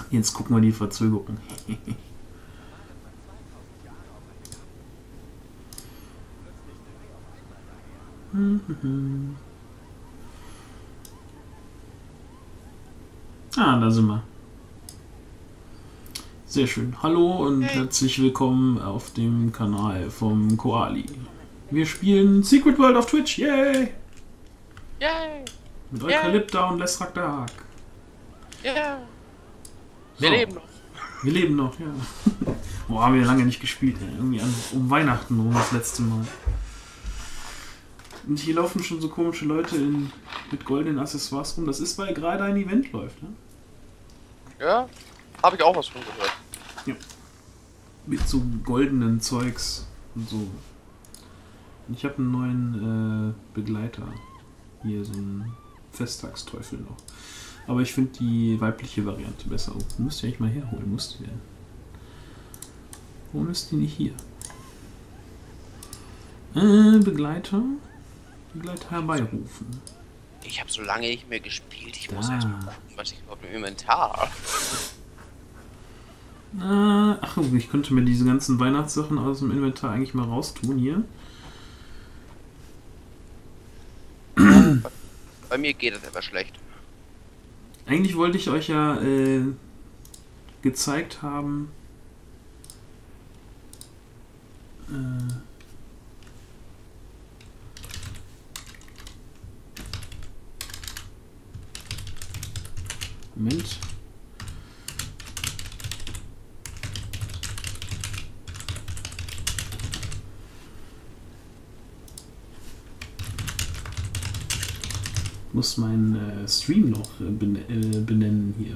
Jetzt gucken wir die Verzögerung. Ah, da sind wir. Sehr schön. Hallo und herzlich willkommen auf dem Kanal vom Koali. Wir spielen Secret World auf Twitch. Yay! Yay! Mit Eukalypta und Lesrak Dark. Ja! So. Wir leben noch. Wir leben noch, ja. Boah, haben wir lange nicht gespielt. Ey. Irgendwie um Weihnachten rum das letzte Mal. Und hier laufen schon so komische Leute mit goldenen Accessoires rum. Das ist, weil gerade ein Event läuft, ne? Ja, habe ich auch was von gehört. Ja. Mit so goldenen Zeugs und so. Und ich habe einen neuen Begleiter. Hier so einen Festtagsteufel noch. Aber ich finde die weibliche Variante besser. Oh, müsst ihr eigentlich mal herholen, musst ihr. Warum ist die nicht hier? Begleiter herbeirufen. Ich habe so lange nicht mehr gespielt. Ich Da. muss erst mal gucken, was ich überhaupt im Inventar Ach, ich könnte mir diese ganzen Weihnachtssachen aus dem Inventar eigentlich mal raustun hier. Bei mir geht es aber schlecht. Eigentlich wollte ich euch ja gezeigt haben. Moment. Ich muss meinen Stream noch benennen hier.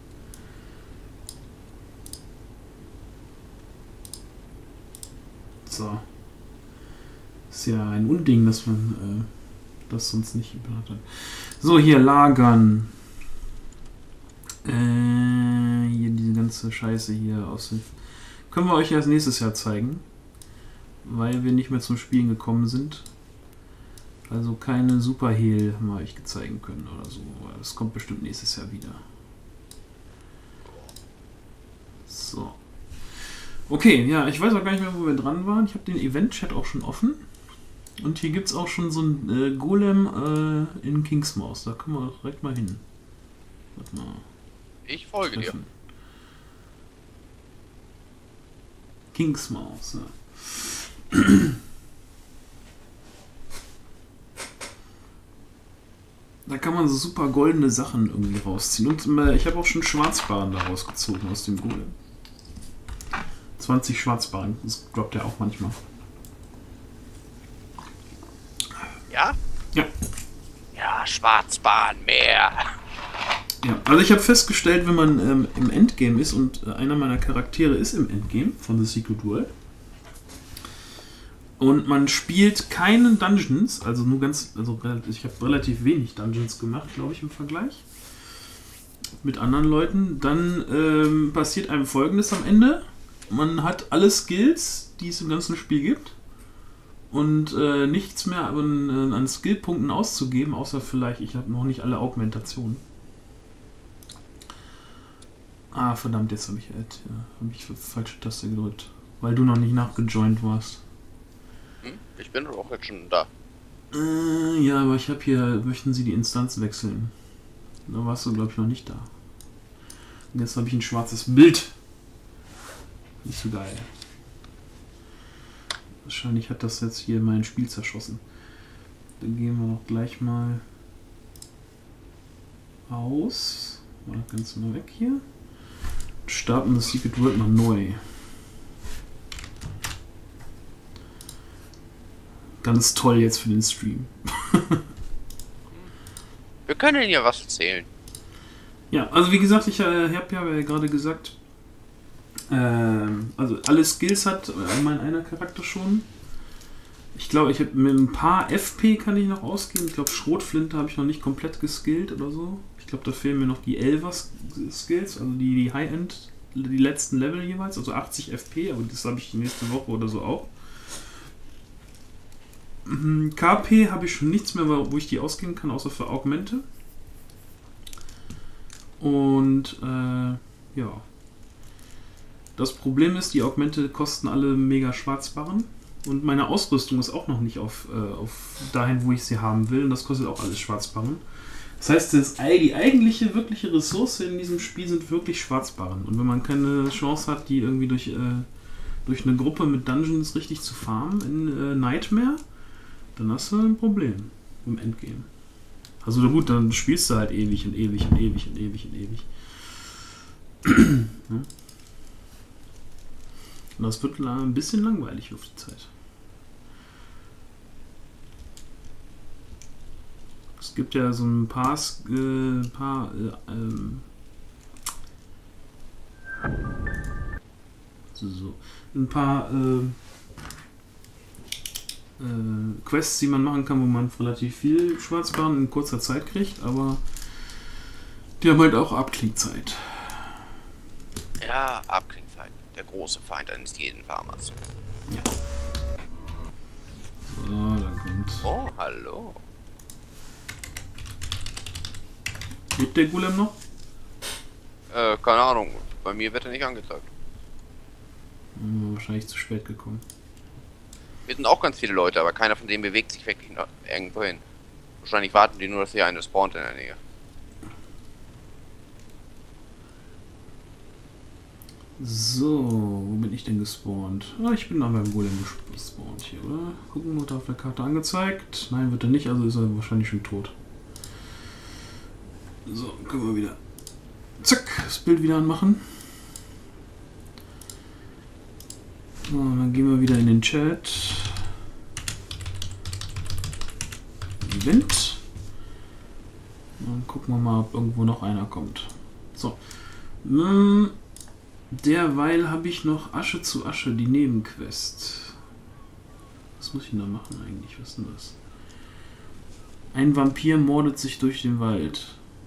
So. Ist ja ein Unding, dass man das sonst nicht geplant hat. So, hier lagern. Hier diese ganze Scheiße hier aus. Können wir euch erst nächstes Jahr zeigen. Weil wir nicht mehr zum Spielen gekommen sind. Also keine Superhehl haben wir euch zeigen können oder so. Das kommt bestimmt nächstes Jahr wieder. So. Okay, ja, ich weiß auch gar nicht mehr, wo wir dran waren. Ich habe den Event-Chat auch schon offen. Und hier gibt es auch schon so ein Golem in Kingsmaus. Da können wir auch direkt mal hin. Warte mal. Ich folge dir. Kingsmaus, ja. Da kann man so super goldene Sachen irgendwie rausziehen. Und ich habe auch schon Schwarzbarren da rausgezogen aus dem Golem. 20 Schwarzbarren, das droppt er auch manchmal. Ja? Ja. Ja, Schwarzbahn, mehr. Ja, also ich habe festgestellt, wenn man im Endgame ist und einer meiner Charaktere ist im Endgame von The Secret World und man spielt keinen Dungeons, also nur ich habe relativ wenig Dungeons gemacht, glaube ich, im Vergleich mit anderen Leuten, dann passiert einem Folgendes am Ende: Man hat alle Skills, die es im ganzen Spiel gibt und nichts mehr an Skillpunkten auszugeben, außer vielleicht, ich habe noch nicht alle Augmentationen. Ah, verdammt, jetzt habe ich falsche Taste gedrückt, weil du noch nicht nachgejoint warst. Ich bin doch auch jetzt schon da. Ja, aber ich habe hier, möchten Sie die Instanz wechseln? Da warst du, glaube ich, noch nicht da. Und jetzt habe ich ein schwarzes Bild. Nicht so geil. Wahrscheinlich hat das jetzt hier mein Spiel zerschossen. Dann gehen wir noch gleich mal aus. Mal ganz mal weg hier. Starten das Secret World mal neu. Ganz toll jetzt für den Stream. Wir können ja was erzählen. Ja, also wie gesagt, ich habe ja gerade gesagt, also alle Skills hat mein einer Charakter schon. Ich glaube, ich habe mit ein paar FP kann ich noch ausgehen. Ich glaube, Schrotflinte habe ich noch nicht komplett geskillt oder so. Ich glaube, da fehlen mir noch die Elver-Skills, also die High-End, die letzten Level jeweils, also 80 FP, aber das habe ich nächste Woche oder so auch. KP habe ich schon nichts mehr, wo ich die ausgeben kann, außer für Augmente. Und ja. Das Problem ist, die Augmente kosten alle mega Schwarzbarren. Und meine Ausrüstung ist auch noch nicht auf dahin, wo ich sie haben will. Und das kostet auch alles Schwarzbarren. Das heißt, die eigentliche, wirkliche Ressource in diesem Spiel sind wirklich Schwarzbarren. Und wenn man keine Chance hat, die irgendwie durch eine Gruppe mit Dungeons richtig zu farmen in Nightmare, dann hast du ein Problem im Endgame. Also gut, dann spielst du halt ewig und ewig und ewig und ewig und ewig. Ja. Und das wird ein bisschen langweilig auf die Zeit. Es gibt ja so ein paar Quests, die man machen kann, wo man relativ viel Schwarzbarren in kurzer Zeit kriegt, aber die haben halt auch Abklingzeit. Ja, Abklingzeit. Der große Feind eines jeden Farmers. Ja. So, dann kommt... Oh, hallo. Lebt der Golem noch? Keine Ahnung. Bei mir wird er nicht angezeigt. Wahrscheinlich zu spät gekommen. Wir sind auch ganz viele Leute, aber keiner von denen bewegt sich wirklich irgendwo hin. Wahrscheinlich warten die nur, dass hier eine spawnt in der Nähe. So, wo bin ich denn gespawnt? Ah, ich bin noch beim Golem gespawnt hier, oder? Gucken, wird er auf der Karte angezeigt? Nein, wird er nicht, also ist er wahrscheinlich schon tot. So, können wir wieder zack, das Bild wieder anmachen. So, dann gehen wir wieder in den Chat. Event. Dann gucken wir mal, ob irgendwo noch einer kommt. So. Derweil habe ich noch Asche zu Asche, die Nebenquest. Was muss ich denn da machen eigentlich? Was ist denn das? Ein Vampir mordet sich durch den Wald.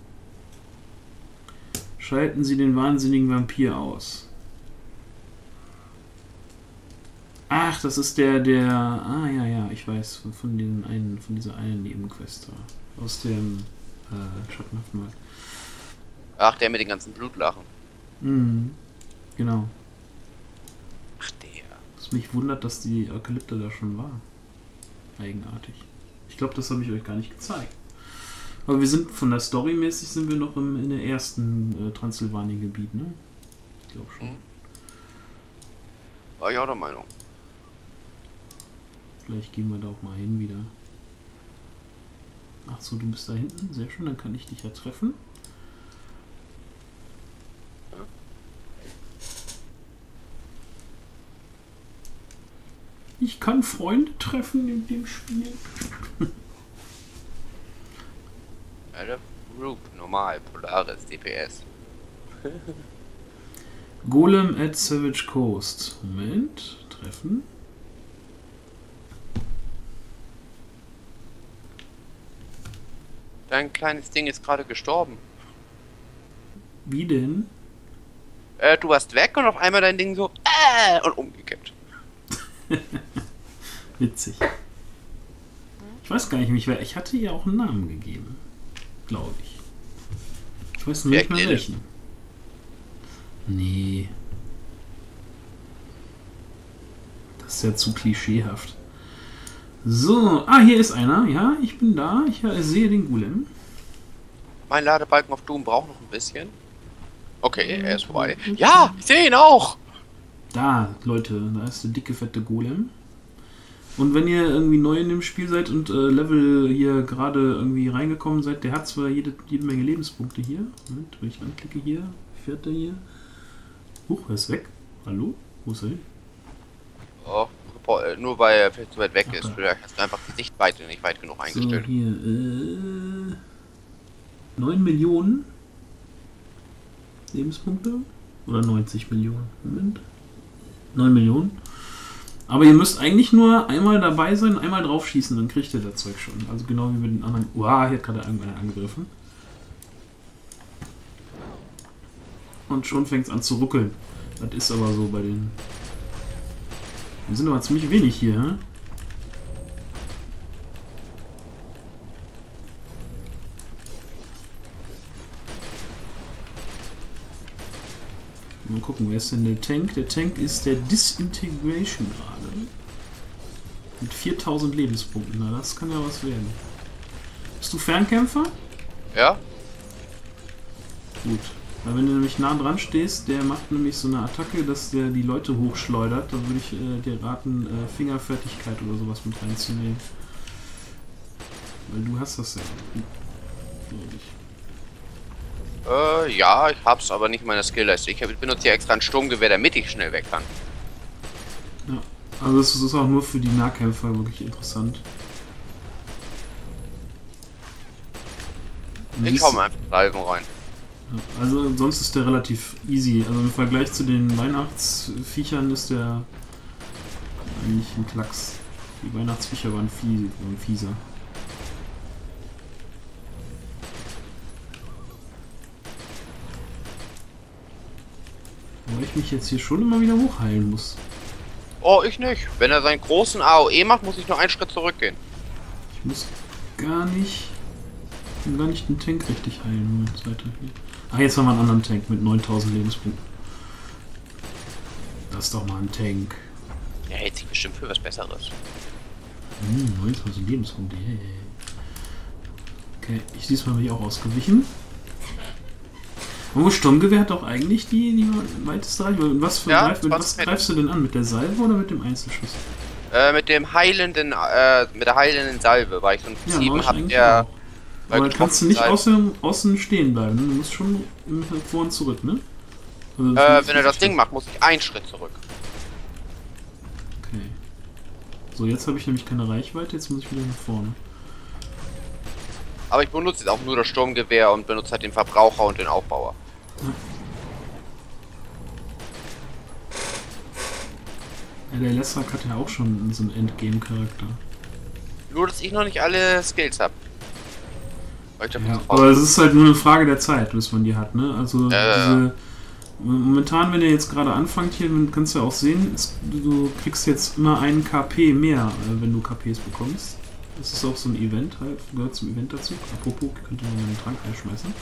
Schalten Sie den wahnsinnigen Vampir aus. Ach, das ist der... Ah, ja, ich weiß. Von dieser einen Nebenquest da. Aus dem Schattenhaften Wald. Ach, der mit den ganzen Blutlachen. Mhm. Genau. Ach, der. Was mich wundert, dass die Apokalypte da schon war. Eigenartig. Ich glaube, das habe ich euch gar nicht gezeigt. Aber wir sind von der Story mäßig sind wir noch in der ersten Transsilvanien-Gebiet, ne? Ich glaube schon. War ich auch der Meinung. Vielleicht gehen wir da auch mal hin wieder. Ach so, du bist da hinten. Sehr schön, dann kann ich dich ja treffen. Ich kann Freunde treffen in dem Spiel. Alter, Group, normal, Polaris, DPS. Golem at Savage Coast. Moment, treffen. Dein kleines Ding ist gerade gestorben. Wie denn? Du warst weg und auf einmal dein Ding so, und umgekippt. Witzig. Ich weiß gar nicht, ich hatte ihr auch einen Namen gegeben. Glaube ich. Ich weiß nur nicht mehr welchen. Nee. Das ist ja zu klischeehaft. So, hier ist einer. Ja, ich bin da. Ich sehe den Golem. Mein Ladebalken auf Doom braucht noch ein bisschen. Okay, er ist vorbei. Ja, ich sehe ihn auch! Da, Leute, da ist der dicke, fette Golem. Und wenn ihr irgendwie neu in dem Spiel seid und Level hier gerade irgendwie reingekommen seid, der hat zwar jede Menge Lebenspunkte hier. Moment, wenn ich anklicke hier, fährt der hier. Huch, er ist weg. Hallo? Wo ist er hin? Oh, nur weil er viel zu weit weg ist. Vielleicht hast du einfach die Sichtweite nicht weit genug eingestellt. So, hier, 9 Millionen Lebenspunkte? Oder 90 Millionen? Moment. 9 Millionen. Aber ihr müsst eigentlich nur einmal dabei sein, einmal drauf schießen, dann kriegt ihr das Zeug schon. Also genau wie mit den anderen. Uah, hier hat gerade irgendeiner angegriffen. Und schon fängt es an zu ruckeln. Das ist aber so bei den... Wir sind aber ziemlich wenig hier, hä? Mal gucken, wer ist denn der Tank? Der Tank ist der Disintegration gerade. Mit 4000 Lebenspunkten. Na, das kann ja was werden. Bist du Fernkämpfer? Ja? Gut. Weil wenn du nämlich nah dran stehst, der macht nämlich so eine Attacke, dass der die Leute hochschleudert. Da würde ich dir raten, Fingerfertigkeit oder sowas mit reinzunehmen. Weil du hast das ja. Ja, ich hab's, aber nicht meine Skillleiste. Ich benutze hier extra ein Sturmgewehr, damit ich schnell weg kann. Ja, also das ist auch nur für die Nahkämpfer wirklich interessant. Ich hau mir einfach Salven rein. Ja, also sonst ist der relativ easy. Also im Vergleich zu den Weihnachtsviechern ist der eigentlich ein Klacks. Die Weihnachtsviecher waren fieser. Weil ich mich jetzt hier schon immer wieder hochheilen muss. Oh, ich nicht. Wenn er seinen großen AOE macht, muss ich nur einen Schritt zurückgehen. Ich muss gar nicht den Tank richtig heilen. Moment, Seite hier. Ah, jetzt haben wir einen anderen Tank mit 9000 Lebenspunkten. Das ist doch mal ein Tank. Der hält sich bestimmt für was Besseres. 9000 Lebenspunkte, yeah. Okay, diesmal bin ich auch ausgewichen. Oh, Sturmgewehr hat doch eigentlich die weiteste Reichweite. Was greifst du denn an? Mit der Salve oder mit dem Einzelschuss? Mit dem heilenden, mit der heilenden Salve, weil ich so ein 7 hab, der... Aber kannst du nicht außen stehen bleiben, ne? Du musst schon vor und zurück, ne? Also wenn er das Ding macht, muss ich einen Schritt zurück. Okay. So, jetzt habe ich nämlich keine Reichweite, jetzt muss ich wieder nach vorne. Aber ich benutze jetzt auch nur das Sturmgewehr und benutze halt den Verbraucher und den Aufbauer. Ja, der Lessrak hat ja auch schon so einen Endgame-Charakter. Nur, dass ich noch nicht alle Skills habe. Ja, aber es ist halt nur eine Frage der Zeit, bis man die hat, ne? Also momentan, wenn ihr jetzt gerade anfangt hier, kannst du ja auch sehen, du kriegst jetzt immer einen KP mehr, wenn du KPs bekommst. Das ist auch so ein Event halt, gehört zum Event dazu. Apropos, könnt ihr mal einen Trank einschmeißen.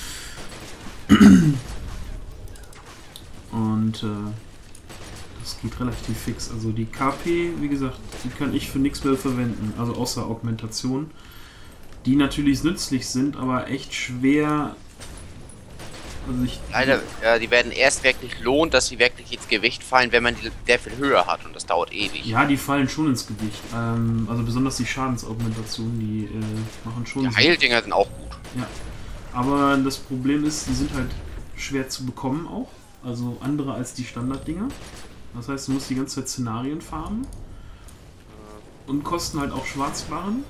Und das geht relativ fix. Also die KP, wie gesagt, die kann ich für nichts mehr verwenden, also außer Augmentation. Die natürlich nützlich sind, aber echt schwer. Also leider, die werden erst wirklich lohnt, dass sie wirklich ins Gewicht fallen, wenn man die sehr viel höher hat und das dauert ewig. Ja, die fallen schon ins Gewicht. Also besonders die Schadensaugmentationen, die machen schon. Die Heildinger sind auch gut. Ja. Aber das Problem ist, die sind halt schwer zu bekommen auch. Also andere als die Standarddinger. Das heißt, du musst die ganze Zeit Szenarien farmen. Und kosten halt auch Schwarzbarren.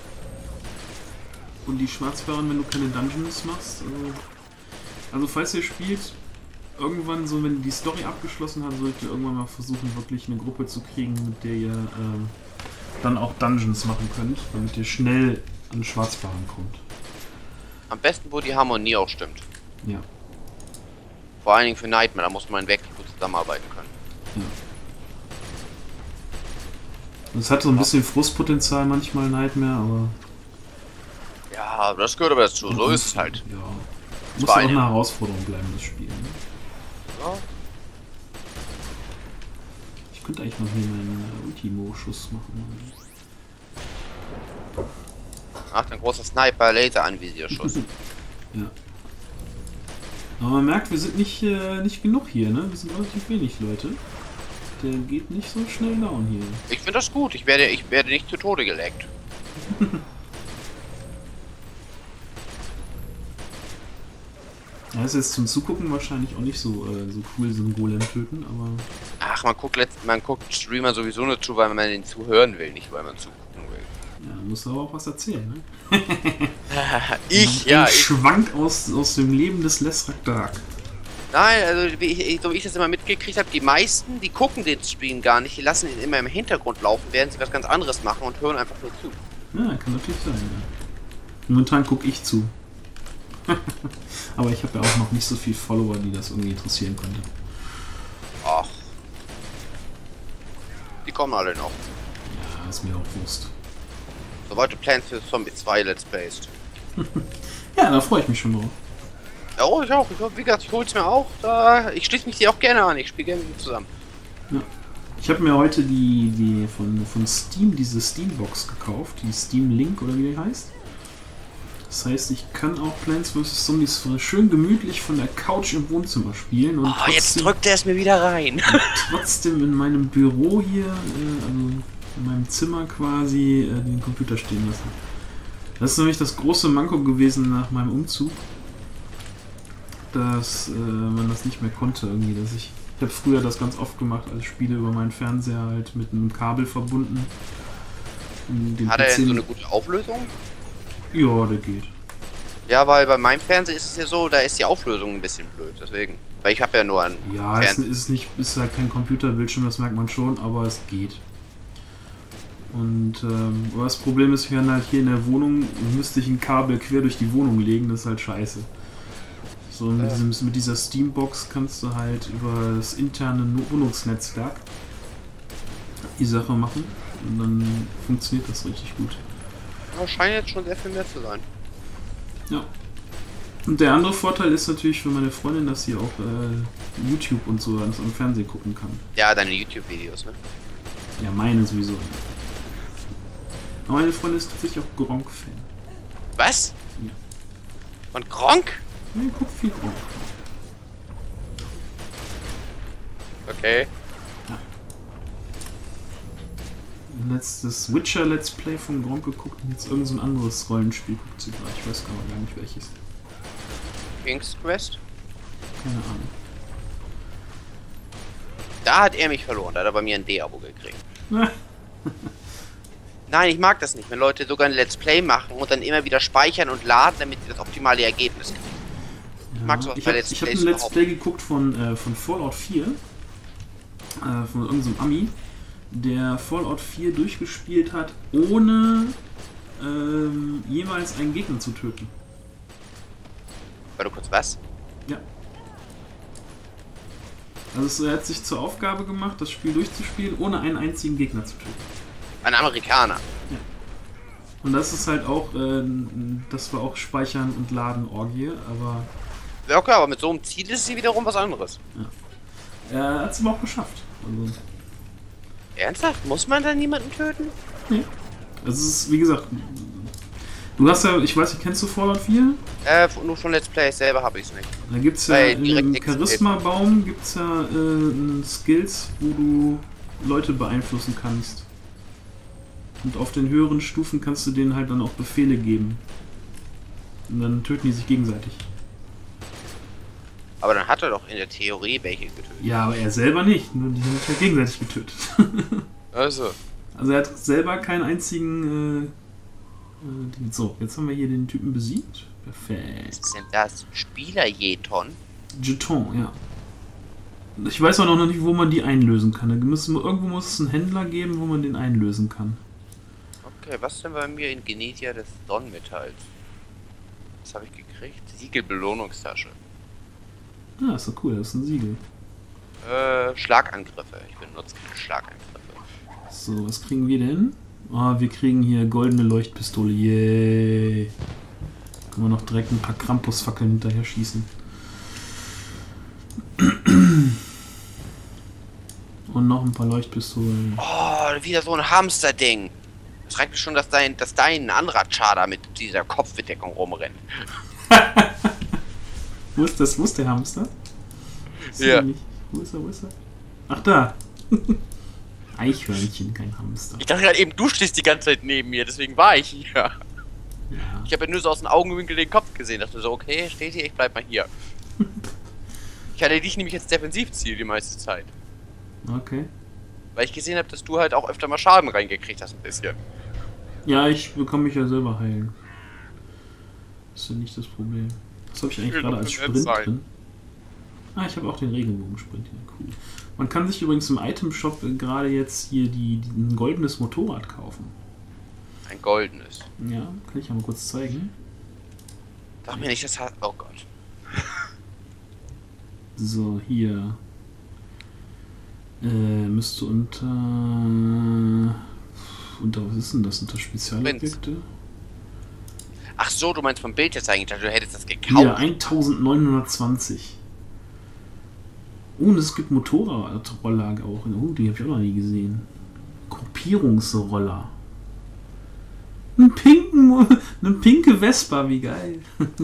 Und die Schwarzbarren, wenn du keine Dungeons machst. Also falls ihr spielt, irgendwann so, wenn die Story abgeschlossen hat, solltet ihr irgendwann mal versuchen, wirklich eine Gruppe zu kriegen, mit der ihr dann auch Dungeons machen könnt, damit ihr schnell an Schwarzbarren kommt. Am besten, wo die Harmonie auch stimmt. Ja. Vor allen Dingen für Nightmare, da muss man wirklich gut zusammenarbeiten können. Ja. Es hat so ein bisschen Frustpotenzial manchmal, Nightmare, aber... Ja, das gehört aber dazu, so ist es halt. Ja. Muss auch eine Herausforderung bleiben, das Spiel. Ne? Ja. Ich könnte eigentlich mal hier meinen Ultimo-Schuss machen. Ach, ein großer Sniper-Laser-Anvisierschuss. Ja. Aber man merkt, wir sind nicht genug hier, ne? Wir sind relativ wenig Leute. Der geht nicht so schnell down hier. Ich finde das gut, ich werde nicht zu Tode geleckt. Ja, ist jetzt zum Zugucken wahrscheinlich auch nicht so cool, so einen Golem töten, aber... Ach, man guckt Streamer sowieso nur zu, weil man den zuhören will, nicht weil man zugucken will. Ja, muss aber auch was erzählen, ne? Ich Schwank aus dem Leben des Lessrak Dark. Nein, also so wie ich das immer mitgekriegt habe, die meisten, die gucken den Stream gar nicht, die lassen ihn immer im Hintergrund laufen, während sie was ganz anderes machen und hören einfach nur zu. Ja, kann natürlich sein, ja. Momentan gucke ich zu. Aber ich habe ja auch noch nicht so viele Follower, die das irgendwie interessieren könnte. Ach. Die kommen alle noch. Ja, ist mir auch Wurst. Soweit du Plans für Zombie 2 Let's Plays. Ja, da freue ich mich schon drauf. Oh, ich auch. Wie gesagt, ich hol's mir auch. Ich schließe mich dir auch gerne an. Ich spiele gerne mit dir zusammen. Ja. Ich habe mir heute die von Steam, diese Steambox gekauft, die Steam Link oder wie die heißt. Das heißt, ich kann auch Plants vs. Zombies schön gemütlich von der Couch im Wohnzimmer spielen. Und trotzdem, jetzt drückt er es mir wieder rein. Trotzdem in meinem Büro hier, also in meinem Zimmer quasi, den Computer stehen lassen. Das ist nämlich das große Manko gewesen nach meinem Umzug, dass man das nicht mehr konnte irgendwie. Ich habe früher das ganz oft gemacht, als Spiele über meinen Fernseher halt mit einem Kabel verbunden. Hat er denn so eine gute Auflösung? Ja, der geht. Ja, weil bei meinem Fernseher ist es ja so, da ist die Auflösung ein bisschen blöd, deswegen. Weil ich habe ja nur einen Fernseher. Ist halt kein Computerbildschirm, das merkt man schon, aber es geht. Und das Problem ist, wir haben halt hier in der Wohnung, müsste ich ein Kabel quer durch die Wohnung legen, das ist halt scheiße. So, mit dieser Steambox kannst du halt über das interne Wohnungsnetzwerk die Sache machen und dann funktioniert das richtig gut. Das scheint jetzt schon sehr viel mehr zu sein. Ja. Und der andere Vorteil ist natürlich für meine Freundin, dass sie auch YouTube und so am Fernsehen gucken kann. Ja, deine YouTube-Videos, ne? Ja, meine sowieso. Aber meine Freundin ist tatsächlich auch Gronkh-Fan. Was? Ja. Von Gronkh? Ja, ich guck viel Gronkh. Okay. Letztes Witcher Let's Play von Gronkh geguckt und jetzt irgend so ein anderes Rollenspiel guckt sie gerade. Ich weiß gar nicht welches. King's Quest? Keine Ahnung. Da hat er mich verloren, da hat er bei mir ein D-Abo gekriegt. Nein, ich mag das nicht, wenn Leute sogar ein Let's Play machen und dann immer wieder speichern und laden, damit sie das optimale Ergebnis kriegen. Ja, Ich mag sowas bei Let's Ich habe Plays ein Let's Play geguckt von Fallout 4. Von irgendeinem so Ami, der Fallout 4 durchgespielt hat, ohne jemals einen Gegner zu töten. War du kurz was? Ja. Also er hat sich zur Aufgabe gemacht, das Spiel durchzuspielen, ohne einen einzigen Gegner zu töten. Ein Amerikaner. Ja. Und das ist halt auch, das war auch Speichern und Laden Orgie, aber... Ja, okay, aber mit so einem Ziel ist sie wiederum was anderes. Ja. Er hat es aber auch geschafft. Also, ernsthaft? Muss man da niemanden töten? nee. Also es ist, wie gesagt, du hast ja, ich weiß nicht, kennst du Fallout 4? Nur von Let's Plays selber habe ich es nicht. Da gibt's ja in dem Charisma-Baum gibt's ja Skills, wo du Leute beeinflussen kannst. Und auf den höheren Stufen kannst du denen halt dann auch Befehle geben. Und dann töten die sich gegenseitig. Aber dann hat er doch in der Theorie welche getötet. Ja, aber er selber nicht. Nur die haben sich halt gegenseitig getötet. Also er hat selber keinen einzigen... So, jetzt haben wir hier den Typen besiegt. Perfekt. Was ist denn das? Spieler-Jeton? Jeton, ja. Ich weiß auch noch nicht, wo man die einlösen kann. Irgendwo muss es einen Händler geben, wo man den einlösen kann. Okay, was denn bei mir in Genetia des Sonnenmetalls? Was habe ich gekriegt? Siegelbelohnungstasche. Ah, ist doch cool, das ist ein Siegel. Schlagangriffe. Ich benutze keine Schlagangriffe. So, was kriegen wir denn? Wir kriegen hier goldene Leuchtpistole. Yay. Können wir noch direkt ein paar Krampusfackeln hinterher schießen. Und noch ein paar Leuchtpistolen. Oh, wieder so ein Hamster-Ding. Es reicht mir schon, dass dein Anratschader mit dieser Kopfbedeckung rumrennt. Wo ist das? Wo ist der Hamster? Ja. Wo ist er? Ach, da. Eichhörnchen, kein Hamster. Ich dachte gerade eben, du stehst die ganze Zeit neben mir, deswegen war ich hier. Ja. Ich habe ja nur so aus dem Augenwinkel den Kopf gesehen. Dachte so, okay, steht hier, ich bleib mal hier. Ich hatte dich nämlich als Defensivziel die meiste Zeit. Okay. Weil ich gesehen habe, dass du halt auch öfter mal Schaden reingekriegt hast, ein bisschen. Ja, ich bekomme mich ja selber heilen. Das ist ja nicht das Problem. Was habe ich eigentlich gerade als Sprint drin? Ah, ich habe auch den Regenbogensprint. Ja, cool. Man kann sich übrigens im Item-Shop gerade jetzt hier ein goldenes Motorrad kaufen. Ein goldenes? Ja, kann ich ja mal kurz zeigen. Sag mir nicht, das hat... Oh Gott. So, hier. Müsste unter was ist denn das? Unter Spezialobjekte? Ach so, du meinst vom Bild jetzt eigentlich, du hättest das gekauft. Hier, 1920. Oh, und es gibt Motorradroller auch. Oh, die habe ich auch noch nie gesehen. Gruppierungsroller. Eine pinke Vespa, wie geil.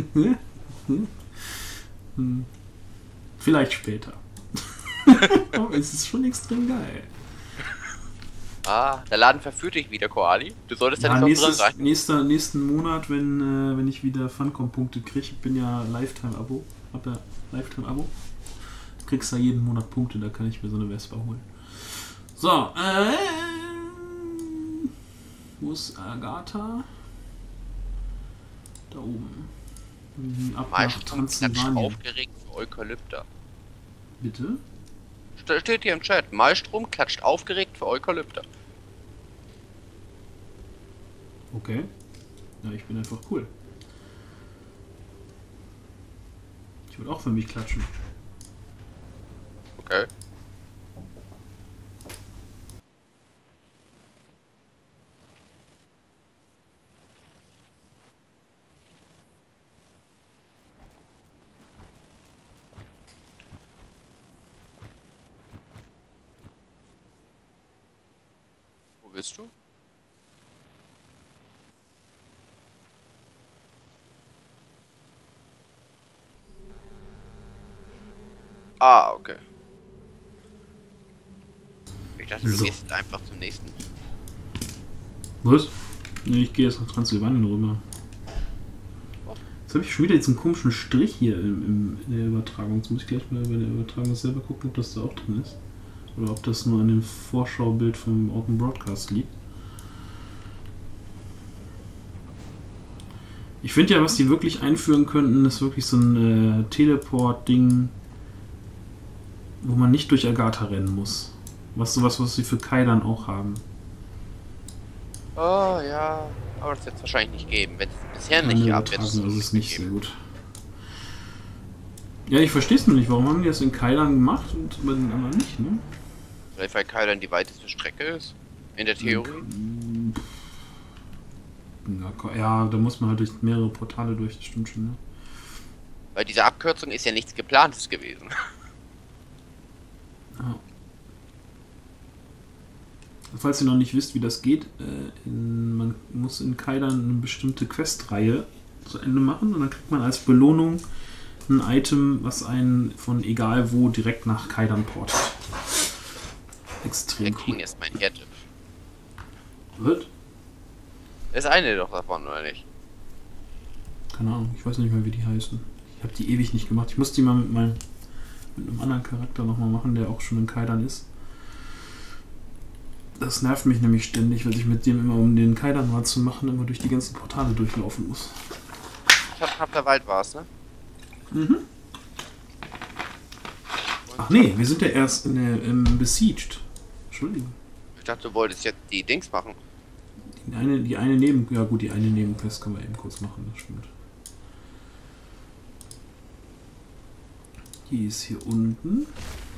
Vielleicht später. Oh, es ist schon extrem geil. Ah, der Laden verführt dich wieder, Koali. Du solltest ja Ja, nicht noch drin sein. nächsten Monat, wenn ich wieder Funcom-Punkte kriege, ich bin ja Lifetime-Abo. Hab ja Lifetime-Abo. Du kriegst da jeden Monat Punkte, da kann ich mir so eine Vespa holen. So, wo ist Agatha? Da oben. Ab nach Klatscht Transsilvanien. aufgeregt für Eukalypter. Bitte? Steht hier im Chat. Malstrom klatscht aufgeregt für Eukalypter. Okay. Ja, ich bin einfach cool. Ich würde auch für mich klatschen. Okay. Wo bist du? Ah, okay. Ich dachte, du So. gehst jetzt einfach zum nächsten. Was? Nee, ich gehe jetzt nach Transsilvanien rüber. Jetzt habe ich schon wieder diesen komischen Strich hier in der Übertragung. Jetzt muss ich gleich mal bei der Übertragung selber gucken, ob das da auch drin ist. Oder ob das nur an dem Vorschaubild vom Open Broadcast liegt. Ich finde ja, was die wirklich einführen könnten, ist wirklich so ein Teleport-Ding, wo man nicht durch Agatha rennen muss. Was sie für Kai dann auch haben. Oh ja, aber das wird es wahrscheinlich nicht geben. Wenn es bisher Keine nicht ab, Übertragung, also ist nicht sehr gut. Ja, ich verstehe es nur nicht. Warum haben die das in Kai dann gemacht und bei den anderen nicht, ne? Vielleicht weil Kai dann die weiteste Strecke ist. In der Theorie. Ja, da muss man halt durch mehrere Portale durch, das stimmt schon, ne? Weil diese Abkürzung ist ja nichts Geplantes gewesen. Ja. Falls ihr noch nicht wisst, wie das geht, man muss in Kai dann eine bestimmte Questreihe zu Ende machen und dann kriegt man als Belohnung ein Item, was einen von egal wo direkt nach Kai dann portet. Der Extrem King cool. ist mein Hirte. Wird? Das ist eine doch davon, oder nicht? Keine Ahnung, ich weiß nicht mehr, wie die heißen. Ich habe die ewig nicht gemacht. Ich muss die mal mit einem anderen Charakter nochmal machen, der auch schon in Kaidan ist. Das nervt mich nämlich ständig, weil ich mit dem immer, um den Kaidan mal zu machen, immer durch die ganzen Portale durchlaufen muss. Knapp der Wald war es, ne? Mhm. Ach nee, wir sind ja erst im Besieged. Entschuldigung. Ich dachte, du wolltest jetzt die Dings machen. Die eine Nebenquest können wir eben kurz machen, das stimmt. Die ist hier unten.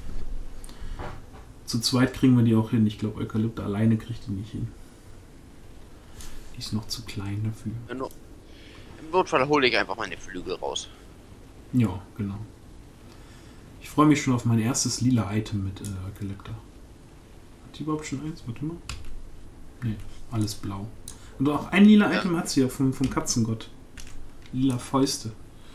Zu zweit kriegen wir die auch hin. Ich glaube, Eukalypta alleine kriegt die nicht hin. Die ist noch zu klein dafür. Im Notfall hole ich einfach meine Flügel raus. Ja, genau. Ich freue mich schon auf mein erstes lila Item mit Eukalypta. Hat die überhaupt schon eins? Warte mal. Nee, alles blau. Und auch ein lila Item hat sie ja vom Katzengott. Lila Fäuste.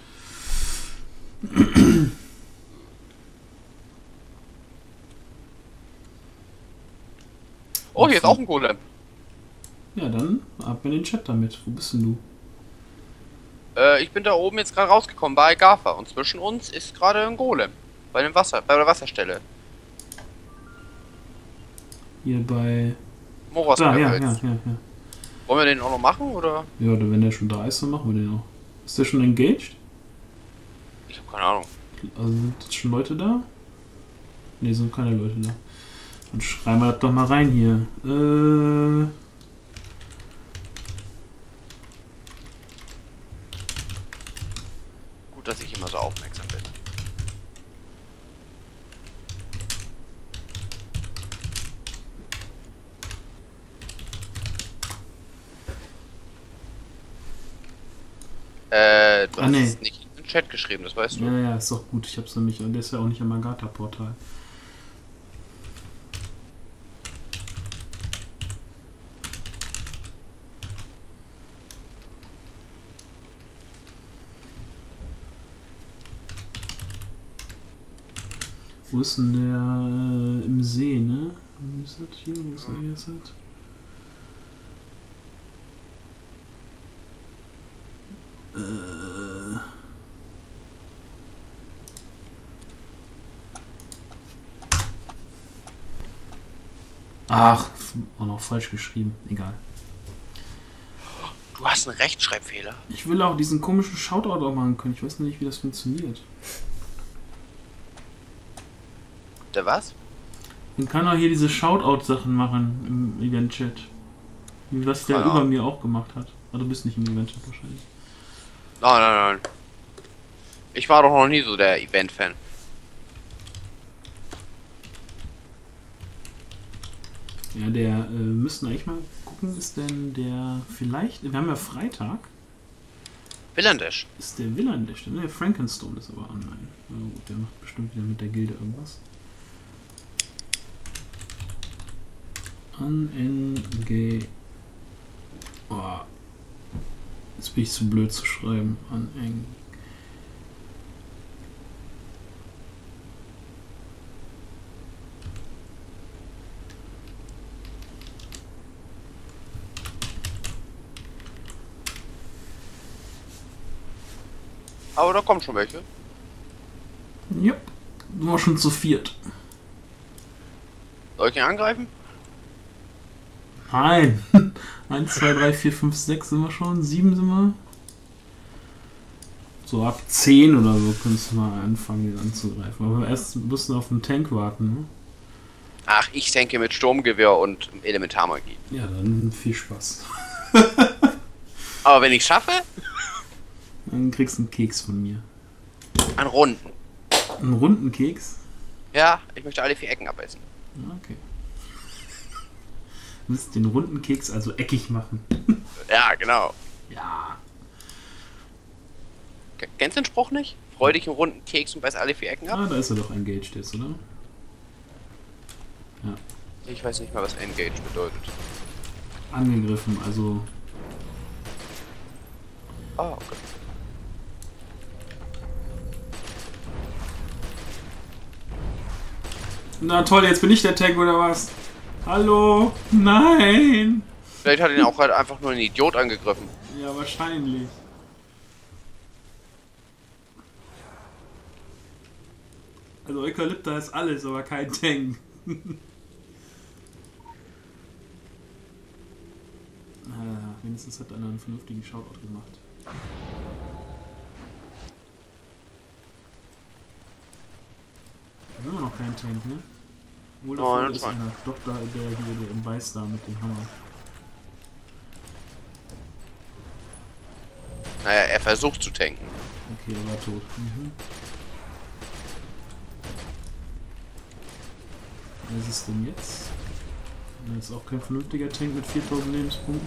Oh, hier ist auch ein Golem. Ja, dann ab in den Chat damit. Wo bist denn du? Ich bin da oben jetzt gerade rausgekommen bei Gafa und zwischen uns ist gerade ein Golem. Bei der Wasserstelle. Hier bei... Moros Da, ja. Wollen wir den auch noch machen, oder? Ja, oder wenn der schon da ist, dann machen wir den auch. Ist der schon engaged? Ich habe keine Ahnung. Also sind jetzt schon Leute da? Ne, sind keine Leute da. Dann schreiben wir das doch mal rein hier. Gut, dass ich immer so aufmerksam bin. Du hast nee. es nicht in den Chat geschrieben, das weißt du. Ja, ja, ist doch gut. Ich hab's nämlich. Und der ist ja auch nicht am Agatha-Portal. Wo ist denn der im See, ne? Wo ist das hier? Wo ist er jetzt? Ach, auch noch falsch geschrieben. Egal. Du hast einen Rechtschreibfehler. Ich will auch diesen komischen Shoutout auch machen können. Ich weiß nicht, wie das funktioniert. Der was? Man kann auch hier diese Shoutout-Sachen machen im Event-Chat. Wie was der Ja. über mir auch gemacht hat. Aber du bist nicht im Event-Chat wahrscheinlich. Nein. Ich war doch noch nie so der Event-Fan. Ja, der müssten eigentlich mal gucken, ist denn der vielleicht. Wir haben ja Freitag. Villandisch. Ist der Villandisch? Ne, Frankenstone ist aber online. Oh, der macht bestimmt wieder mit der Gilde irgendwas. An-N-G. Oh. Jetzt bin ich zu blöd zu schreiben. An-N. Aber da kommen schon welche. Ja, sind wir schon zu viert. Soll ich ihn angreifen? Nein. 1, 2, 3, 4, 5, 6 sind wir schon. 7 sind wir. So ab 10 oder so könntest du mal anfangen, den anzugreifen. Aber erst müssen wir auf den Tank warten. Ne? Ach, ich denke mit Sturmgewehr und Elementarmagie. Ja, dann viel Spaß. Aber wenn ich schaffe, Dann kriegst du einen Keks von mir. an Runden. Einen runden Keks? Ja, ich möchte alle 4 Ecken abessen. Okay. Du musst den runden Keks also eckig machen. Ja, genau. Ja. Kennst du den Spruch nicht? Freu dich einen runden Keks und beiß alle 4 Ecken ab? Ah, da ist er doch engaged jetzt, oder? Ja. Ich weiß nicht mal, was Engage bedeutet. Angegriffen, also. Ah, okay. Na toll, jetzt bin ich der Tank oder was? Hallo? Nein! Vielleicht hat ihn auch halt einfach nur ein Idiot angegriffen. Ja, wahrscheinlich. Also Eukalypta ist alles, aber kein Tank. Wenigstens hat einer einen vernünftigen Shoutout gemacht. Da haben wir noch keinen Tank, ne? Wohl Oh, davor das ist war- einer. Doch, da, der hier, der im Weiß da mit dem Hammer. Naja, er versucht zu tanken. Okay, er war tot. Was ist denn jetzt? Das ist auch kein vernünftiger Tank mit 4000 Lebenspunkten.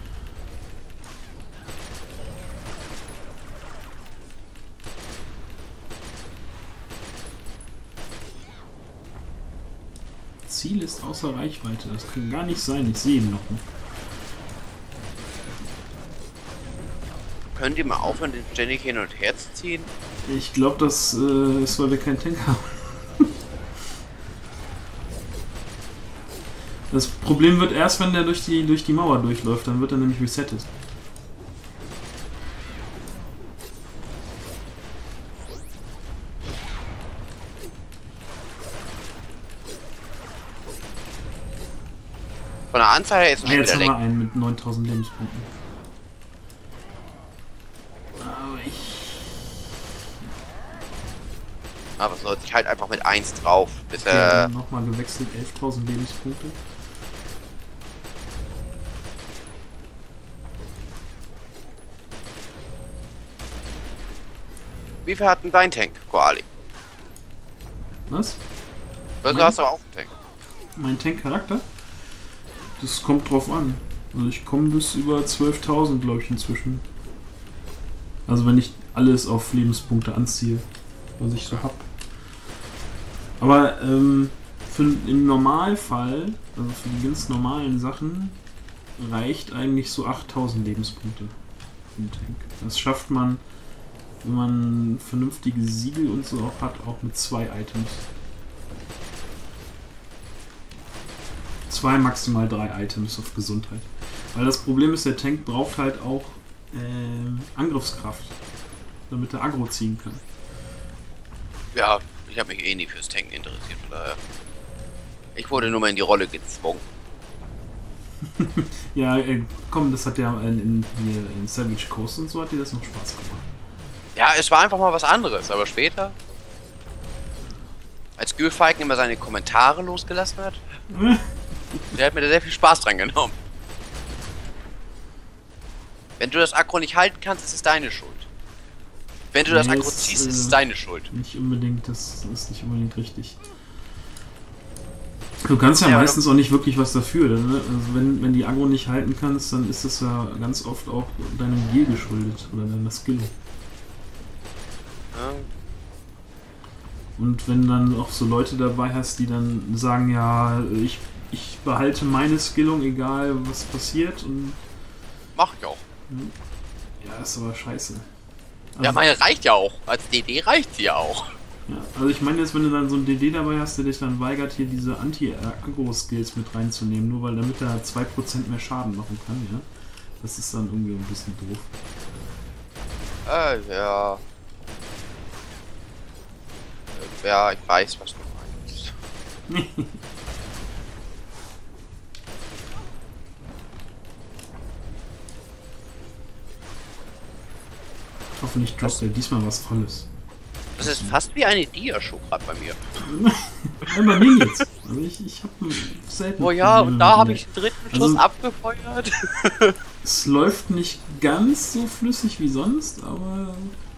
Ziel ist außer Reichweite. Das kann gar nicht sein. Ich sehe ihn noch nicht. Könnt ihr mal aufhören, den ständig hin und her zu ziehen? Ich glaube, das ist, weil wir keinen Tank haben. Das Problem wird erst, wenn der durch die Mauer durchläuft. Dann wird er nämlich resettet. Von der Anzahl her jetzt Ah, nicht jetzt wieder haben wir lenken. einen mit 9000 Lebenspunkten. Aber Aber es soll sich halt einfach mit 1 drauf, bis ja, nochmal gewechselt, 11.000 Lebenspunkte. Wie viel hat denn dein Tank, Koali? Was? Du Mein- hast aber auch einen Tank. Mein Tank-Charakter? Das kommt drauf an. Also ich komme bis über 12.000, glaube ich, inzwischen. Also wenn ich alles auf Lebenspunkte anziehe, was ich so hab. Aber im Normalfall, also für die ganz normalen Sachen, reicht eigentlich so 8000 Lebenspunkte im Tank. Das schafft man, wenn man vernünftige Siegel und so auch hat, auch mit 2 Items. 2, maximal 3 Items auf Gesundheit. Weil das Problem ist, der Tank braucht halt auch Angriffskraft, damit er Aggro ziehen kann. Ja, ich habe mich eh nie fürs Tanken interessiert, von daher. Ich wurde nur mal in die Rolle gezwungen. Ja, komm, das hat ja in Savage Coast und so hat dir das noch Spaß gemacht. Ja, es war einfach mal was anderes, aber später, als Gürfeigen immer seine Kommentare losgelassen hat, der hat mir da sehr viel Spaß dran genommen. Wenn du das Aggro nicht halten kannst, ist es deine Schuld. Wenn du das Aggro ziehst, ist es deine Schuld. Nicht unbedingt, das ist nicht unbedingt richtig. Du kannst ja meistens auch nicht wirklich was dafür. Ne? Also wenn die Aggro nicht halten kannst, dann ist das ja ganz oft auch deinem Gear geschuldet oder deiner Skill. Ja. Und wenn dann auch so Leute dabei hast, die dann sagen, ja, ich behalte meine Skillung, egal was passiert. Und mach ich auch. Ja, ist aber scheiße. Also, ja, meine reicht ja auch. Als DD reicht sie ja auch. Ja, also ich meine jetzt, wenn du dann so einen DD dabei hast, der dich dann weigert, hier diese Anti-Aggro-Skills mit reinzunehmen, nur weil damit er 2% mehr Schaden machen kann, ja. Das ist dann irgendwie ein bisschen doof. Ja. Ja, ich weiß, was du meinst. Hoffentlich droppt er diesmal was Tolles. Das ist fast wie eine Dia-Show gerade bei mir. Ja, bei mir jetzt. Also ich habe selten. Oh ja, und da habe ich den dritten Schuss abgefeuert. Es läuft nicht ganz so flüssig wie sonst, aber.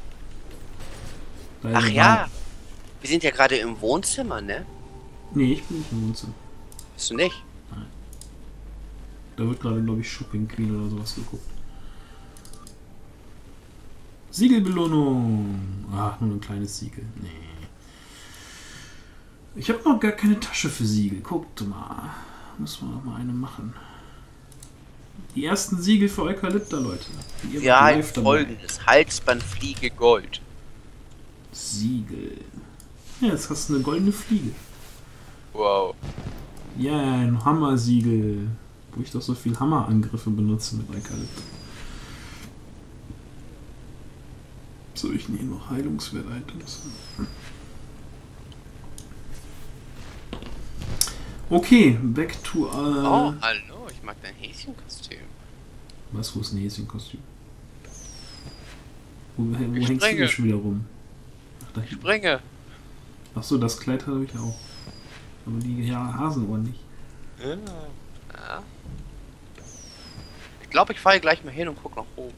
Ach ja, wir sind ja gerade im Wohnzimmer, ne? Nee, ich bin nicht im Wohnzimmer. Bist du nicht? Nein. Da wird gerade, glaube ich, Shopping Queen oder sowas geguckt. Siegelbelohnung. Ach, nur ein kleines Siegel. Nee. Ich habe noch gar keine Tasche für Siegel. Guckt mal. Müssen wir noch mal eine machen. Die ersten Siegel für Eukalypta, Leute. Ja, folgendes. Halsbandfliege Gold. Siegel. Ja, jetzt hast du eine goldene Fliege. Wow. Ja, ein Hammer-Siegel. Wo ich doch so viel Hammerangriffe benutze mit Eukalypta. So, ich nehme noch Heilungswert-Items. Okay, back to... Oh, hallo, ich mag dein Häschenkostüm. Was, wo ist ein Häschenkostüm? Wo hängst du schon wieder rum? Ach, da ich springe. Achso, das Kleid habe ich auch. Aber die Hasenohren nicht. Ja. Ich glaube, ich falle gleich mal hin und guck nach oben.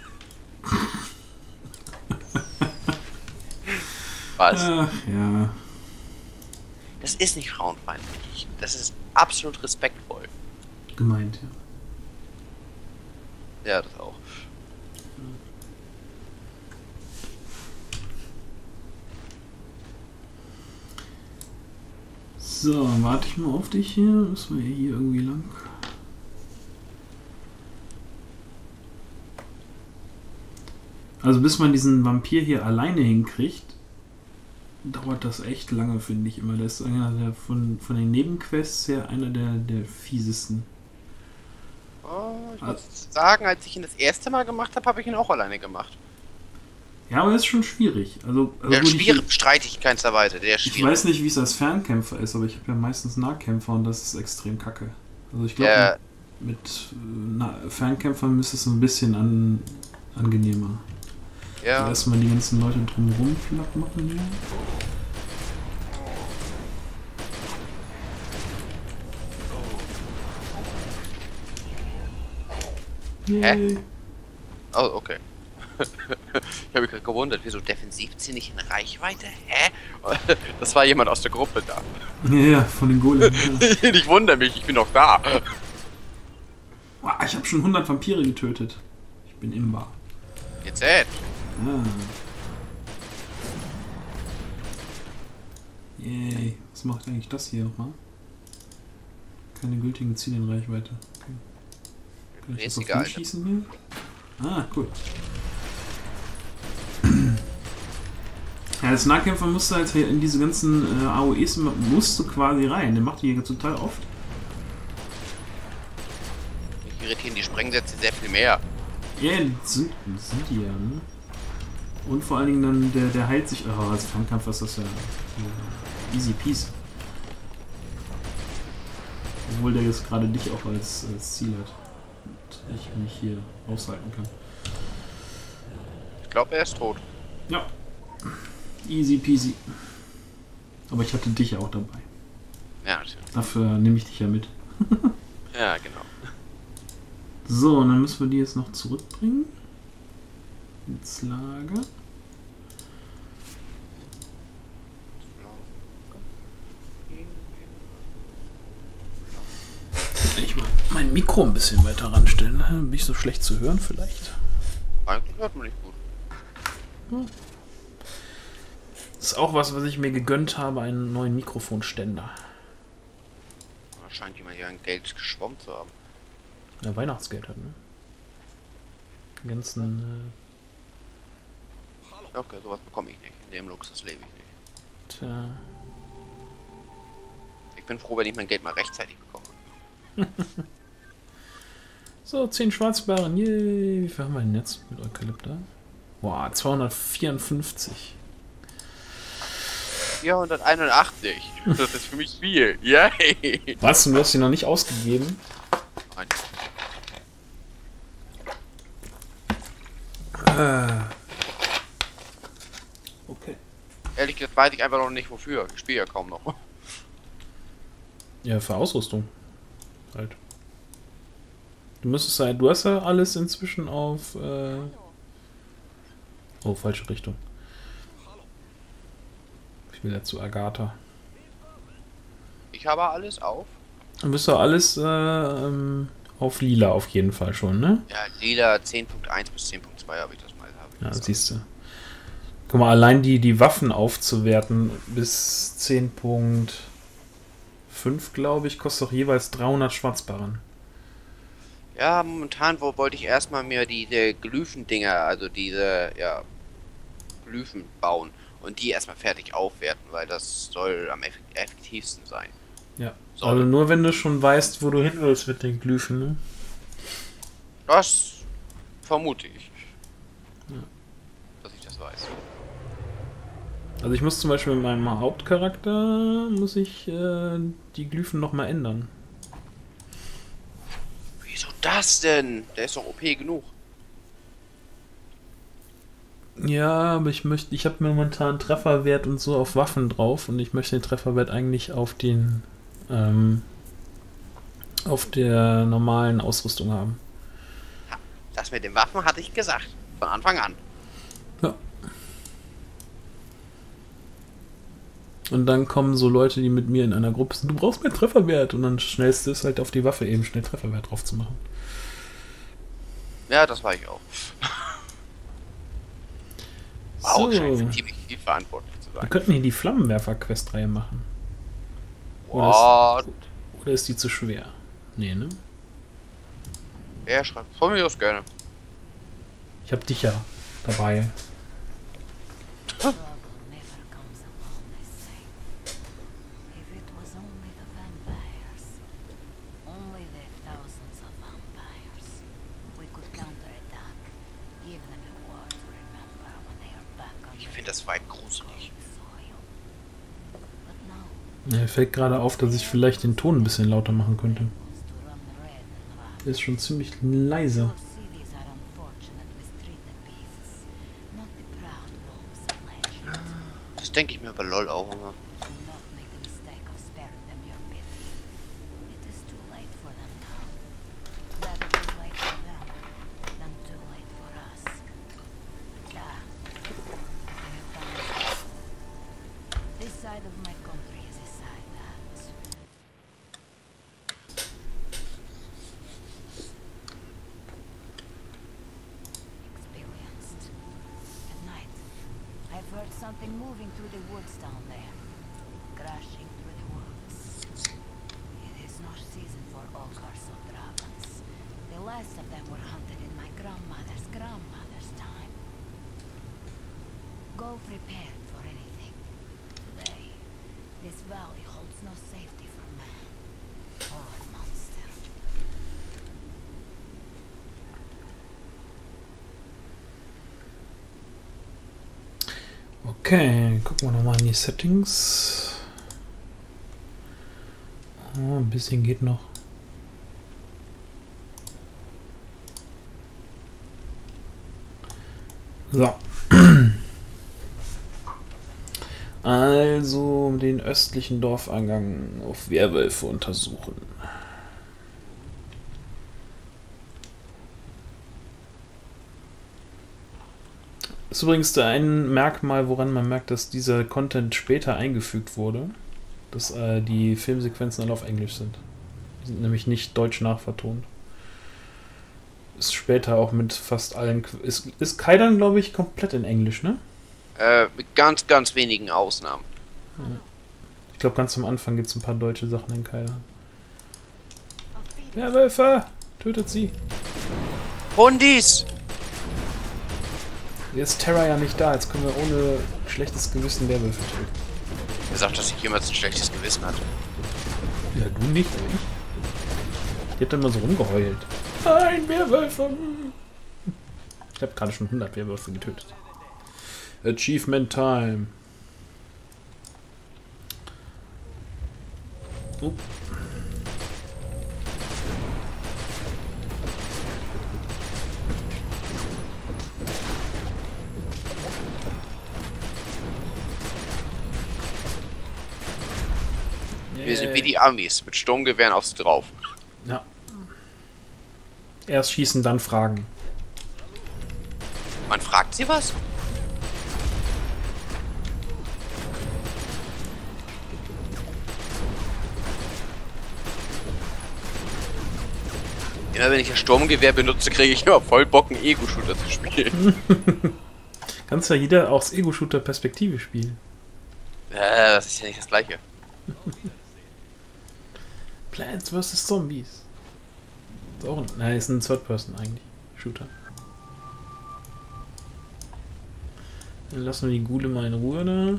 Was? Ach, ja. Das ist nicht frauenfeindlich. Das ist absolut respektvoll. Gemeint, ja. Ja, das auch. So, warte ich mal auf dich hier. Müssen wir hier irgendwie lang. Also bis man diesen Vampir hier alleine hinkriegt, dauert das echt lange, finde ich immer. Das ist einer der von den Nebenquests her einer der fiesesten. Oh, ich muss sagen, als ich ihn das erste Mal gemacht habe, habe ich ihn auch alleine gemacht. Ja, aber das ist schon schwierig. Also der gut, schwierig bestreite ich keinster Weise. Der ist ich schwierig. weiß nicht, wie es als Fernkämpfer ist, aber ich habe ja meistens Nahkämpfer und das ist extrem kacke. Also ich glaube, mit Fernkämpfern müsste es ein bisschen angenehmer. Ja. Also erstmal die ganzen Leute drumherum platt machen hier. Hä? Oh, okay. Ich habe mich gerade gewundert, wieso defensiv ziemlich in Reichweite? Hä? Das war jemand aus der Gruppe da. Ja, von den Golem. Ja. Ich wundere mich, ich bin doch da. Ich habe schon 100 Vampire getötet. Ich bin imbar. Jetzt Ah. Yay. Was macht eigentlich das hier nochmal? Keine gültigen Ziele in Reichweite. Okay. Kann ich das auf ihn schießen hier? Ah, cool. Ja, als Nahkämpfer musst du halt in diese ganzen AOEs musst du quasi rein. Der macht die hier total oft. Mich irritieren die Sprengsätze sehr viel mehr. Ja, sind die ja, ne? Und vor allen Dingen dann, der heilt sich. Oh, als Fernkampf ist das ja easy peasy. Obwohl der jetzt gerade dich auch als Ziel hat. Und ich mich hier aushalten kann. Ich glaube, er ist tot. Ja. Easy peasy. Aber ich hatte dich ja auch dabei. Ja, natürlich. Dafür nehme ich dich ja mit. Ja, genau. So, und dann müssen wir die jetzt noch zurückbringen. Ins Lager. Ich mal mein Mikro ein bisschen weiter ranstellen. Bin ich so schlecht zu hören vielleicht? Eigentlich hört man nicht gut. Hm. Das ist auch was ich mir gegönnt habe, einen neuen Mikrofonständer. Da scheint jemand hier ein Geld geschwommen zu haben. Ja, Weihnachtsgeld hat, ne? Die ganzen... Okay, sowas bekomme ich nicht. In dem Luxus lebe ich nicht. Tja. Ich bin froh, wenn ich mein Geld mal rechtzeitig bekomme. So, 10 Schwarzbarren. Yay. Wie viel haben wir denn jetzt mit Eukalypta? Boah, 254. 481. Das ist für mich viel. Yay! Was? Du hast sie noch nicht ausgegeben? Nein. Okay. Ehrlich gesagt weiß ich einfach noch nicht wofür. Ich spiele ja kaum noch. Ja, für Ausrüstung. Halt. Du hast ja alles inzwischen auf... Oh, falsche Richtung. Ich will ja zu Agatha. Ich habe alles auf. Dann bist du alles auf Lila auf jeden Fall schon, ne? Ja, Lila 10.1 bis 10.2 habe ich das mal. Ja, siehst du. Guck mal, allein die Waffen aufzuwerten bis 10.5, glaube ich, kostet doch jeweils 300 Schwarzbarren. Ja, momentan wollte ich erstmal mir diese Glyphen-Dinger, also diese, ja, Glyphen bauen und die erstmal fertig aufwerten, weil das soll am effektivsten sein. Ja, also nur wenn du schon weißt, wo du hin willst mit den Glyphen, ne? Das vermute ich. Ja. Dass ich das weiß. Also ich muss zum Beispiel mit meinem Hauptcharakter, muss ich die Glyphen nochmal ändern. Wieso das denn? Der ist doch OP genug. Ja, aber ich habe momentan Trefferwert und so auf Waffen drauf und ich möchte den Trefferwert eigentlich auf den auf der normalen Ausrüstung haben. Ja, das mit den Waffen hatte ich gesagt. Von Anfang an. Ja. Und dann kommen so Leute, die mit mir in einer Gruppe sind, du brauchst mehr Trefferwert und dann schnellst du es halt auf die Waffe eben schnell Trefferwert drauf zu machen. Ja, das war ich auch. Wow, So. scheint ziemlich viel verantwortlich zu sein. Wir könnten hier die Flammenwerfer-Questreihe machen. What? Oder ist die zu schwer? Nee, ne? Wer schreibt? Von mir aus gerne. Ich hab dich ja dabei. Ich finde das Vibe gruselig. Mir fällt gerade auf, dass ich vielleicht den Ton ein bisschen lauter machen könnte. Der ist schon ziemlich leise. Das denke ich mir bei LOL auch immer. something moving through the woods down there. Crashing through the woods. It is no season for ogres or dragons. The last of them were hunted in my grandmother's time. Go prepared for anything. Today, this valley holds no safety for man or monster. Okay, gucken wir nochmal in die Settings. Oh, ein bisschen geht noch. So. Also den östlichen Dorfangang auf Werwölfe untersuchen. Ist übrigens ein Merkmal, woran man merkt, dass dieser Content später eingefügt wurde, dass die Filmsequenzen alle auf Englisch sind. Die sind nämlich nicht deutsch nachvertont. Ist später auch mit fast allen... Ist Kaidan, glaube ich, komplett in Englisch, ne? Mit ganz, ganz wenigen Ausnahmen. Ja. Ich glaube, ganz am Anfang gibt es ein paar deutsche Sachen in Kaidan. Werwölfe! Tötet sie! Hundis! Jetzt ist Terra ja nicht da, jetzt können wir ohne schlechtes Gewissen Werwölfe töten. Wer sagt, dass ich jemals ein schlechtes Gewissen hatte? Ja, du nicht, ich. Die hat dann mal so rumgeheult. Nein, Werwölfe! Ich habe gerade schon 100 Werwölfe getötet. Achievement Time. Oh. Wir sind wie die Amis, mit Sturmgewehren aufs drauf. Ja. Erst schießen, dann fragen. Man fragt sie was? Immer wenn ich ein Sturmgewehr benutze, kriege ich immer voll Bock, einen Ego-Shooter zu spielen. Kannst ja jeder aus Ego-Shooter-Perspektive spielen. Das ist ja nicht das gleiche. Plants vs. Zombies. Ist auch nein, ist ein Third-Person eigentlich. Shooter. Dann lassen wir die Ghule mal in Ruhe da.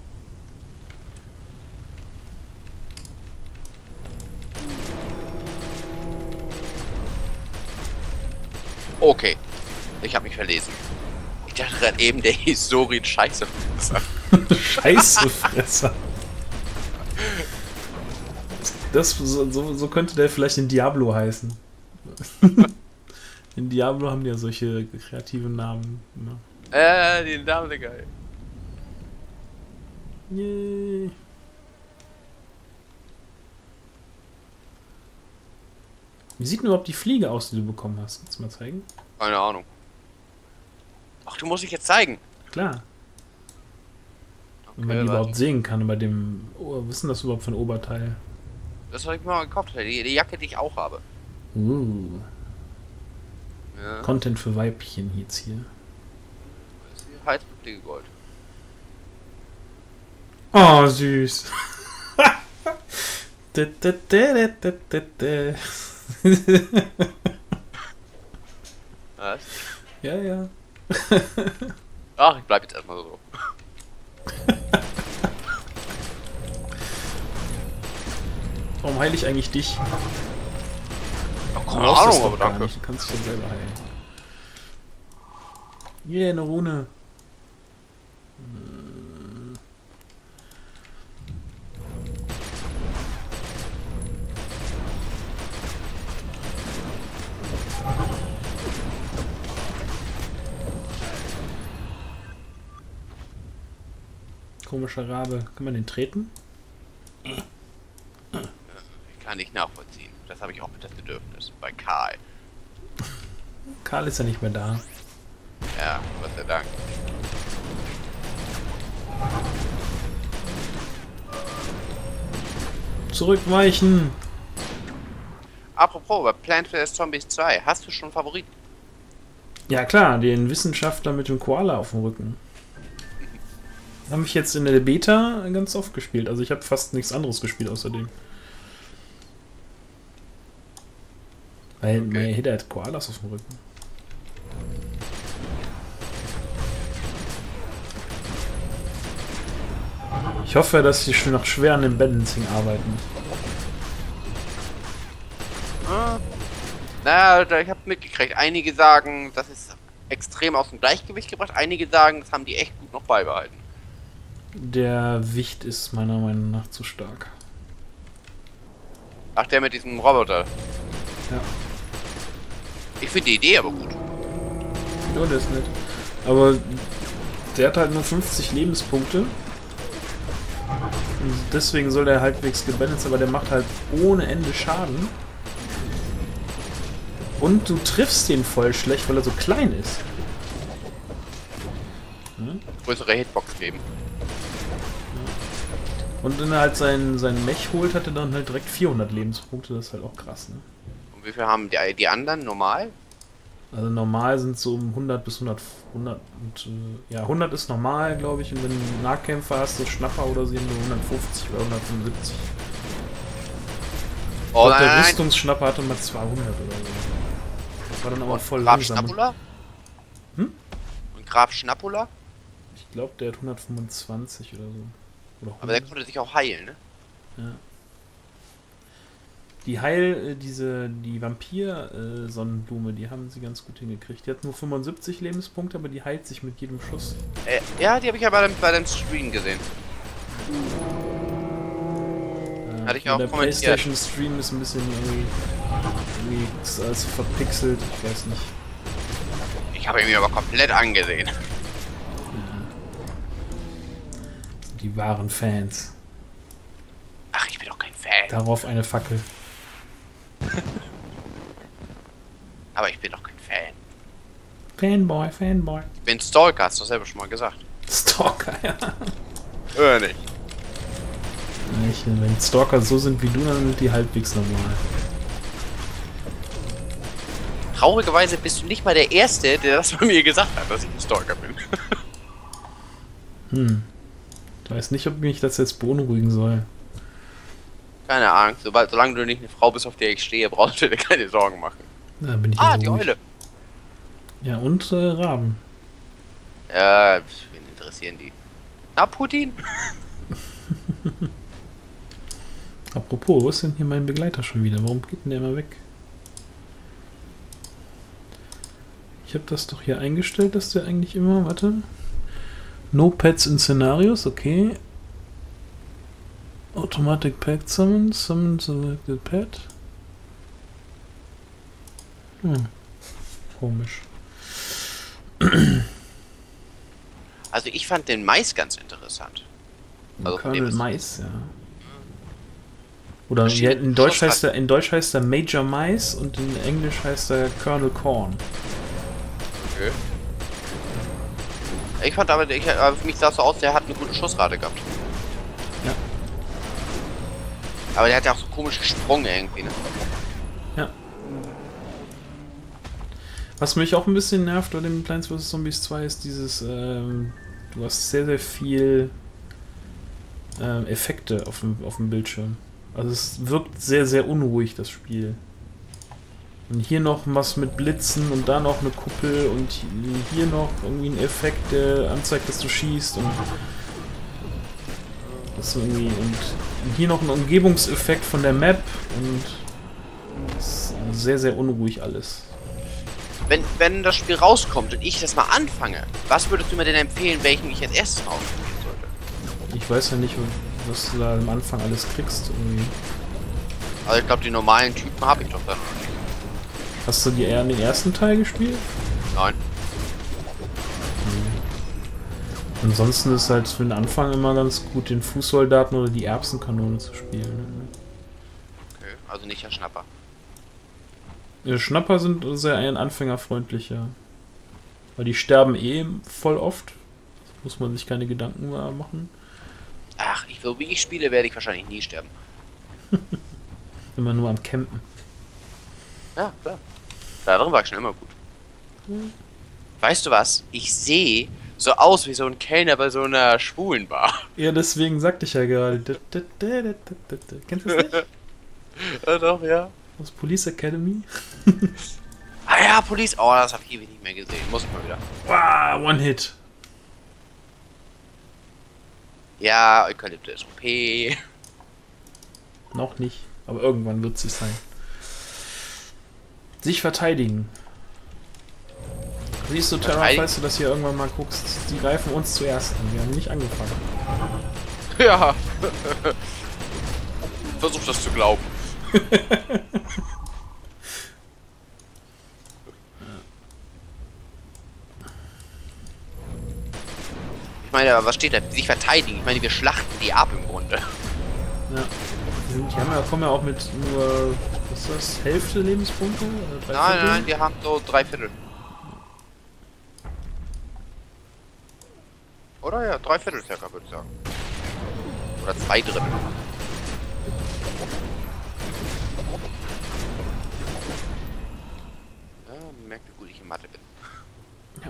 Okay, ich habe mich verlesen. Ich dachte gerade eben, der hieß Sorin Scheißefresser. Scheißefresser. So könnte der vielleicht in Diablo heißen. In Diablo haben die ja solche kreativen Namen. Ne? Den Namen sind geil. Yay. Wie sieht denn überhaupt die Fliege aus, die du bekommen hast? Kannst du mal zeigen? Keine Ahnung. Ach, du musst dich jetzt zeigen. Klar. Okay, Wenn man die überhaupt sehen kann bei dem... Oh, was ist denn das überhaupt für ein Oberteil? Das habe ich mir mal gekauft. Die Jacke, die ich auch habe. Ja. Content für Weibchen jetzt hier. Das ist die Halsblutige Gold. Oh, süß. Was? Ja, ja. Ach, ich bleib jetzt erstmal so. Warum heile ich eigentlich dich? Ach, keine Ahnung, aber danke. Du kannst dich schon selber heilen. Yeah, eine Rune. Komischer Rabe. Kann man den treten? Ich kann nicht nachvollziehen. Das habe ich auch mit das Bedürfnis. Bei Karl. Karl ist ja nicht mehr da. Ja, Gott sei Dank. Zurückweichen! Apropos, bei Plant vs. Zombies 2, hast du schon einen Favoriten? Ja klar, den Wissenschaftler mit dem Koala auf dem Rücken. Habe ich jetzt in der Beta ganz oft gespielt. Also ich habe fast nichts anderes gespielt außerdem. Weil mein Hitter hat Koalas auf dem Rücken. Ich hoffe, dass sie schon noch schwer an dem Balancing arbeiten. Naja, ich habe mitgekriegt. Einige sagen, das ist extrem aus dem Gleichgewicht gebracht. Einige sagen, das haben die echt gut noch beibehalten. Der Wicht ist meiner Meinung nach zu stark. Ach, der mit diesem Roboter. Ja. Ich finde die Idee aber gut. Ja, der ist nett. Aber der hat halt nur 50 Lebenspunkte. Und deswegen soll der halbwegs gebalanced, aber der macht halt ohne Ende Schaden. Und du triffst den voll schlecht, weil er so klein ist. Hm? Größere Hitbox geben. Und wenn er halt seinen Mech holt, hat er dann halt direkt 400 Lebenspunkte. Das ist halt auch krass, ne? Und wie viel haben die anderen normal? Also normal sind so um 100 bis 100 und, ja, 100 ist normal, glaube ich. Und wenn du einen Nahkämpfer hast, so Schnapper oder so, nur 150 oder 175. Oh, Ich glaub, der nein. Rüstungsschnapper hatte mal 200 oder so. Das war dann aber voll Graf langsam. Schnappula? Hm? Und Graf Schnappula? Ich glaube, der hat 125 oder so. Oder Aber der konnte sich auch heilen, ne? Ja. Die die Vampir-Sonnenblume, die haben sie ganz gut hingekriegt. Die hat nur 75 Lebenspunkte, aber die heilt sich mit jedem Schuss. Ja, die habe ich ja bei dem Stream gesehen. Hatte ich auch der kommentiert. PlayStation-Stream ist ein bisschen irgendwie also verpixelt, ich weiß nicht. Ich habe ihn mir aber komplett angesehen. Die wahren Fans. Ach, ich bin doch kein Fan. Darauf eine Fackel. Aber ich bin doch kein Fan. Fanboy. Ich bin Stalker, hast du selber schon mal gesagt. Stalker, ja. Oder nicht? Wenn Stalker so sind wie du, dann sind die halbwegs normal. Traurigerweise bist du nicht mal der Erste, der das bei mir gesagt hat, dass ich ein Stalker bin. Ich weiß nicht, ob mich das jetzt beunruhigen soll. Keine Ahnung, solange du nicht eine Frau bist, auf der ich stehe, brauchst du dir keine Sorgen machen. Da bin ich Die ruhig. Eule. Ja, und Raben. Ja, wen interessieren die? Na, Putin? Apropos, wo ist denn hier mein Begleiter schon wieder? Warum geht denn der immer weg? Ich habe das doch hier eingestellt, dass der eigentlich immer... Warte. No Pets in Szenarios, okay. Automatic Pet Summon, Summon Selected Pet. Komisch. Also ich fand den Mais ganz interessant. Also von dem Colonel ist- Mais, ja. Oder Verschiedene in Deutsch heißt er Major Mais und in Englisch heißt er Colonel Corn. Okay. Ich fand aber, für mich sah es so aus, der hat eine gute Schussrate gehabt. Ja. Aber der hat ja auch so komisch gesprungen irgendwie, ne? Ja. Was mich auch ein bisschen nervt bei dem Plants vs. Zombies 2 ist dieses, du hast sehr, sehr viel Effekte auf dem Bildschirm. Also es wirkt sehr, sehr unruhig, das Spiel. Und hier noch was mit Blitzen und da noch eine Kuppel und hier noch irgendwie ein Effekt, der anzeigt, dass du schießt und das irgendwie und hier noch ein Umgebungseffekt von der Map und das ist sehr, sehr unruhig alles. Wenn das Spiel rauskommt und ich das mal anfange, was würdest du mir denn empfehlen, welchen ich als erstes ausprobieren sollte? Ich weiß ja nicht, was du da am Anfang alles kriegst. Irgendwie. Also ich glaube, die normalen Typen habe ich doch dann noch nicht. Hast du die eher den ersten Teil gespielt? Nein. Ansonsten ist halt für den Anfang immer ganz gut, den Fußsoldaten oder die Erbsenkanone zu spielen. Okay, also nicht der Schnapper. Schnapper sind sehr anfängerfreundlich, ja. Weil die sterben eh voll oft. Muss man sich keine Gedanken mehr machen. Ach, so wie ich spiele, werde ich wahrscheinlich nie sterben. Immer nur am Campen. Ja, klar. Darin war ich schon immer gut. Weißt du was? Ich sehe so aus wie so ein Kellner bei so einer Schwulenbar. Ja, deswegen sagte ich ja gerade. Kennst du das nicht? Ja, doch, ja. Aus Police Academy? Ah ja, Police. Oh, das habe ich ewig nicht mehr gesehen. Muss ich mal wieder. Wow, One Hit. Ja, Eukalyptus OP. Noch nicht, aber irgendwann wird es sein. Sich verteidigen. Siehst du, Terra, falls du das hier irgendwann mal guckst, die greifen uns zuerst an. Wir haben nicht angefangen. Ja. Versuch das zu glauben. Ich meine, aber was steht da? Sich verteidigen. Ich meine, wir schlachten die ab im Grunde. Ja. Die haben ja, kommen ja auch mit nur, was ist das, Hälfte Lebenspunkte? Nein, die haben so 3/4. Oder ja, 3/4 circa, würde ich sagen. Oder 2/3. Ja, man merkt, wie gut ich in Mathe bin. Ja.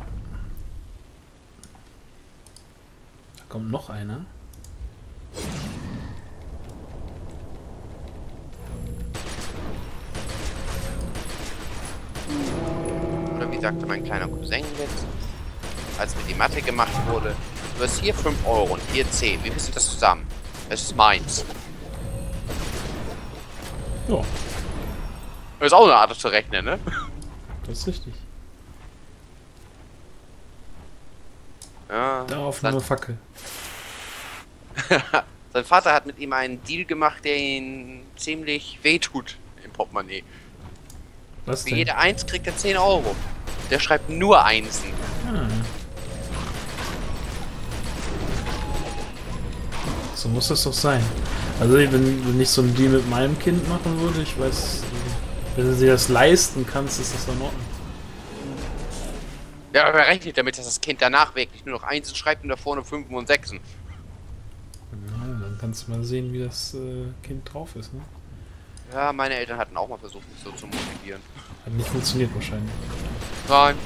Da kommt noch einer. Oder wie sagte mein kleiner Cousin jetzt, als mir die Mathe gemacht wurde, du hast hier 5 Euro und hier 10. Wie viel sind das zusammen? Das ist meins. Ja, Das ist auch eine Art zu rechnen, ne? das ist richtig. Ja. Darauf nur Fackel. Sein Vater hat mit ihm einen Deal gemacht, der ihn ziemlich wehtut im Portemonnaie. Was Für denn? jede Eins kriegt er 10 Euro. Der schreibt nur Einsen. Ah. So muss das doch sein. Also wenn ich so einen Deal mit meinem Kind machen würde, ich weiß, wenn du dir das leisten kannst, ist das in Ordnung. Ja, aber er rechnet damit, dass das Kind danach wirklich nur noch Einsen schreibt und da vorne 5 und 6. Ja, dann kannst du mal sehen, wie das Kind drauf ist, ne? Ja, meine Eltern hatten auch mal versucht, mich so zu motivieren. Hat nicht funktioniert wahrscheinlich. Nein.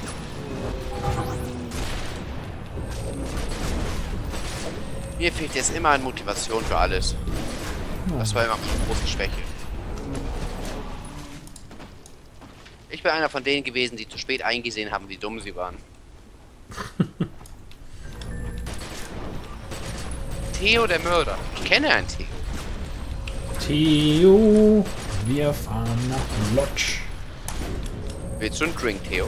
Mir fehlt jetzt immer an Motivation für alles. Das war immer meine große Schwäche. Ich bin einer von denen gewesen, die zu spät eingesehen haben, wie dumm sie waren. Theo der Mörder. Ich kenne einen Theo. Theo, wir fahren nach Lodge. Willst du einen Drink, Theo?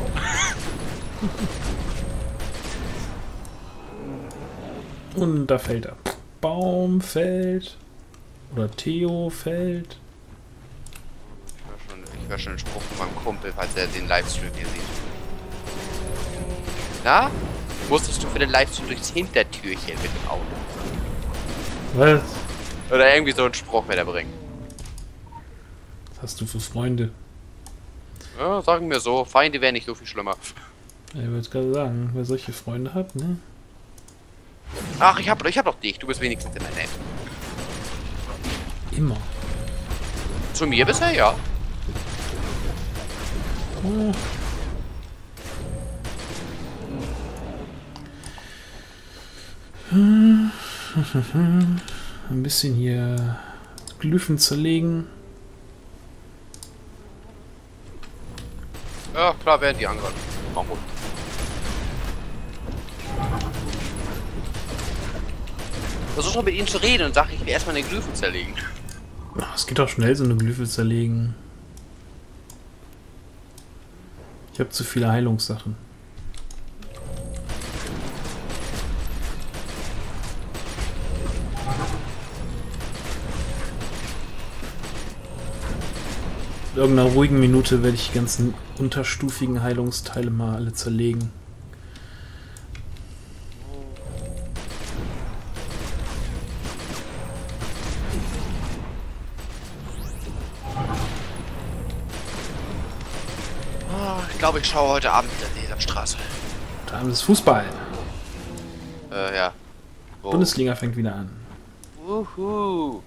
Und da fällt er. Baum fällt. Oder Theo fällt. Ich höre schon einen Spruch von meinem Kumpel, falls er den Livestream hier sieht. Na? Musstest du für den Livestream durchs Hintertürchen mit dem Auto? Was? Oder irgendwie so ein Spruch, wer der bringt. Was hast du für Freunde? Ja, sagen wir so, Feinde wären nicht so viel schlimmer. Ich würde gerade sagen, wer solche Freunde hat, ne? Ach, ich hab doch dich, du bist wenigstens immer nett. Immer. Zu mir bisher, ja. Oh. Ein bisschen hier Glyphen zerlegen. Ja, klar werden die angreifen. Mach gut. Versuch doch mit ihnen zu reden und sag, ich will erstmal eine Glyphen zerlegen. Es geht doch schnell, so eine Glyphe zerlegen. Ich habe zu viele Heilungssachen. In irgendeiner ruhigen Minute werde ich die ganzen unterstufigen Heilungsteile mal alle zerlegen. Ich glaube, ich schaue heute Abend wieder Sesamstraße. Da ist Fußball. Ja. Wo? Bundesliga fängt wieder an. Wuhu.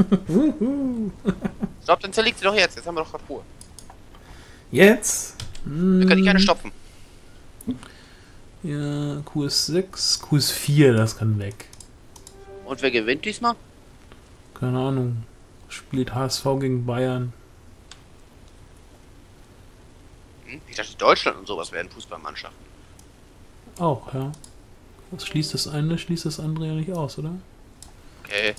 Stopp, dann zerlegt sie doch jetzt. Jetzt haben wir doch gerade Ruhe. Jetzt? Wir können die gerne stopfen. Ja, QS6, QS4, das kann weg. Und wer gewinnt diesmal? Keine Ahnung. Spielt HSV gegen Bayern. Ich dachte, Deutschland und sowas wären Fußballmannschaften. Auch, ja. Das schließt das eine, schließt das andere ja nicht aus, oder? Okay.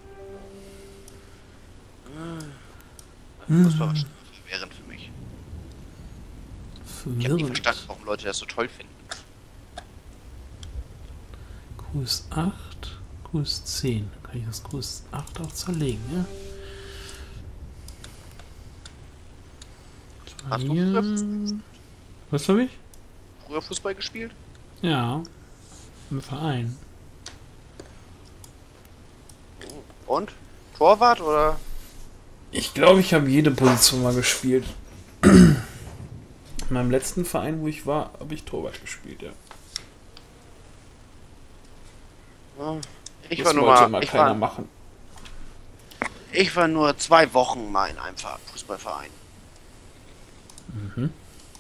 Fußballmannschaften sind verwirrend für mich. Ich habe nie verstanden, warum Leute das so toll finden. QS8, QS10. Kann ich das QS8 auch zerlegen, ja? Hast du Hier. Was habe ich? früher Fußball gespielt? Ja. Im Verein. Und? Torwart oder? Ich glaube, ich habe jede Position mal gespielt. In meinem letzten Verein, wo ich war, habe ich Torwart gespielt, ja. Ich Das war nur wollte mal, immer keiner machen. ich war nur 2 Wochen mal in einem Fußballverein. Mhm.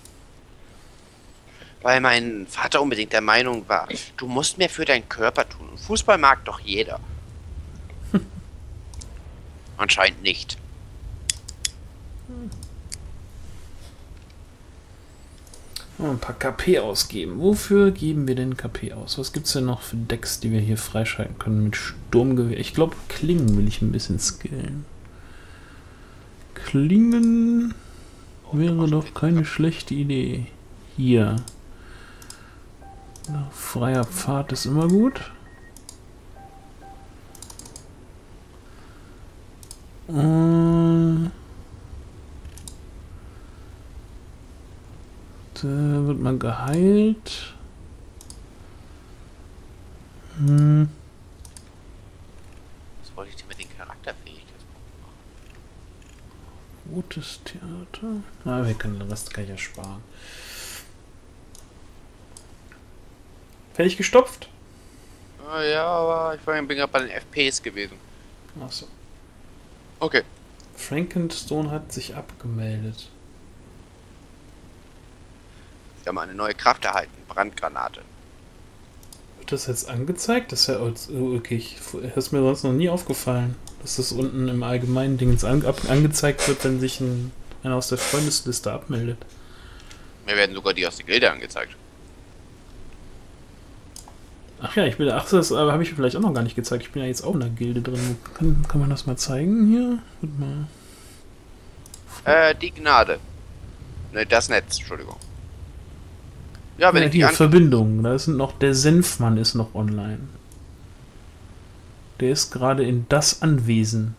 Weil mein Vater unbedingt der Meinung war, du musst mehr für deinen Körper tun. Und Fußball mag doch jeder. Anscheinend nicht. Ein paar KP ausgeben. Wofür geben wir denn KP aus? Was gibt's denn noch für Decks, die wir hier freischalten können mit Sturmgewehr? Ich glaube, Klingen will ich ein bisschen skillen. Klingen wäre doch keine schlechte Idee. Hier. Na, freier Pfad ist immer gut. Da wird man geheilt. Was wollte ich denn mit den Charakterfähigkeitspunkten machen? Rotes Theater. Ah, wir können den Rest kann ich ja sparen. Fertig gestopft? Ja, aber ich bin gerade bei den FPs gewesen. Achso. Okay. Frankenstone hat sich abgemeldet. Wir haben eine neue Kraft erhalten. Brandgranate. Wird das jetzt angezeigt? Das ist ja okay. Das ist mir sonst noch nie aufgefallen, dass das unten im allgemeinen Ding angezeigt wird, wenn sich einer aus der Freundesliste abmeldet. Mir werden sogar die aus der Gilde angezeigt. Ach ja, das habe ich vielleicht auch noch gar nicht gezeigt. Ich bin ja jetzt auch in der Gilde drin. Kann man das mal zeigen hier? Warte mal. Die Gnade. Ne, das Netz, Entschuldigung. Ja, wenn Ja, ich die hier, Verbindung. Da ist noch der Senfmann ist noch online. Der ist gerade in das Anwesen.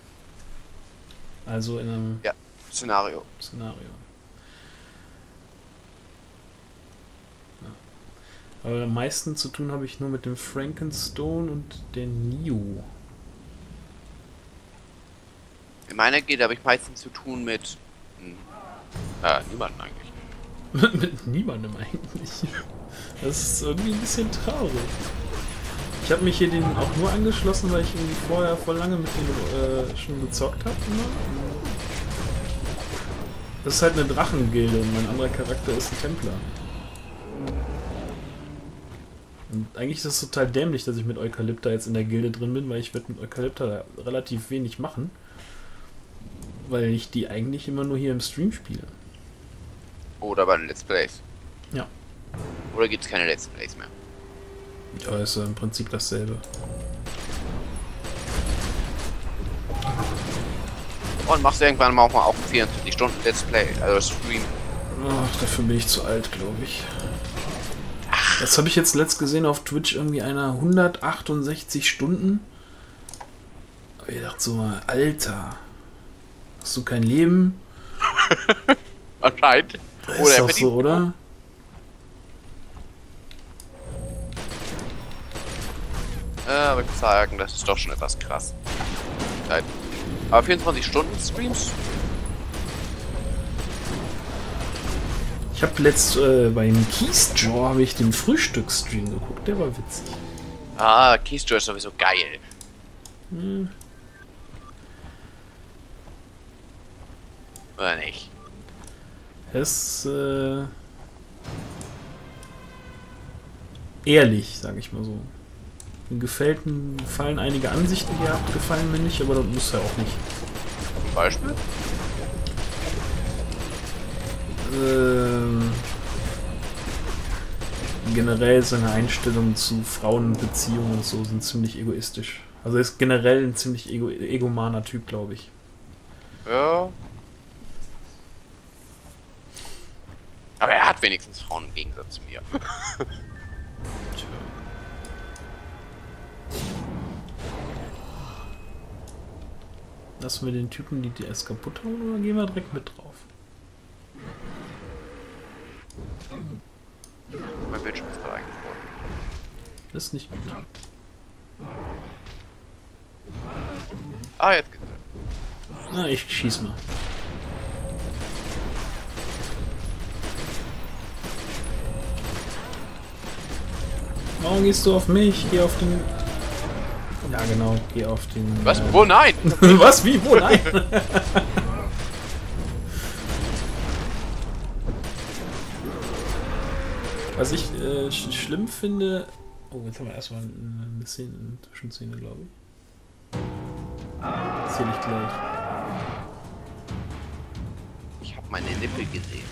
Also in einem Szenario. Aber am meisten zu tun habe ich nur mit dem Frankenstone und der Neo. In meiner Gilde habe ich meistens zu tun mit niemanden eigentlich. Mit niemandem eigentlich. Das ist irgendwie ein bisschen traurig. Ich habe mich hier den auch nur angeschlossen, weil ich irgendwie vorher voll lange mit dem schon gezockt habe. Das ist halt eine Drachengilde und mein anderer Charakter ist ein Templer. Und eigentlich ist es total dämlich, dass ich mit Eukalypta jetzt in der Gilde drin bin, weil ich werde mit Eukalypta relativ wenig machen. Weil ich die eigentlich immer nur hier im Stream spiele. Oder bei den Let's Plays. Ja. Oder gibt es keine Let's Plays mehr? Ja, ist im Prinzip dasselbe. Und machst du irgendwann mal auch ein 24 Stunden Let's Play, also Stream. Ach, dafür bin ich zu alt, glaube ich. Das habe ich jetzt letzt gesehen auf Twitch, irgendwie einer 168 Stunden. Aber ich dachte so mal, Alter, hast du kein Leben? Anscheinend. Ist doch so, oder? Aber ich muss sagen, das ist doch schon etwas krass. Aber 24 Stunden Streams? Ich habe letzt beim Keysjaw habe ich den Frühstücksstream geguckt, der war witzig. Ah, Keysjaw ist sowieso geil. Oder nicht? Es ehrlich, sage ich mal so. Gefallen einige Ansichten, die ihr habt, gefallen mir nicht, aber das muss ja auch nicht. Zum Beispiel? Generell seine Einstellungen zu Frauenbeziehungen und so sind ziemlich egoistisch. Also er ist generell ein ziemlich egomaner Typ, glaube ich. Ja. Aber er hat wenigstens Frauen im Gegensatz zu mir. Tja. Lassen wir den Typen die DS kaputt hauen oder gehen wir direkt mit drauf? Mein Bildschirm ist gerade eingefroren. Das ist nicht gut. Ah, jetzt geht's. Na, ich schieß mal. Warum gehst du auf mich? Geh auf den... Ja genau, geh auf den... Was? Wo? Nein! Was? Wie? Wo? Nein! Was ich schlimm finde... Oh, jetzt haben wir erstmal eine Szene, eine Zwischenszene, glaube ich. Erzähl ich gleich. Ich habe meine Nippel gesehen.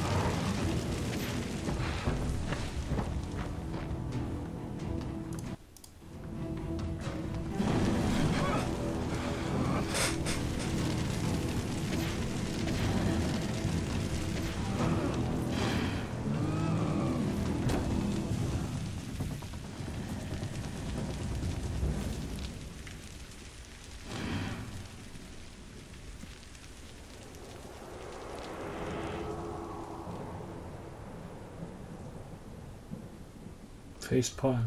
Facepalm.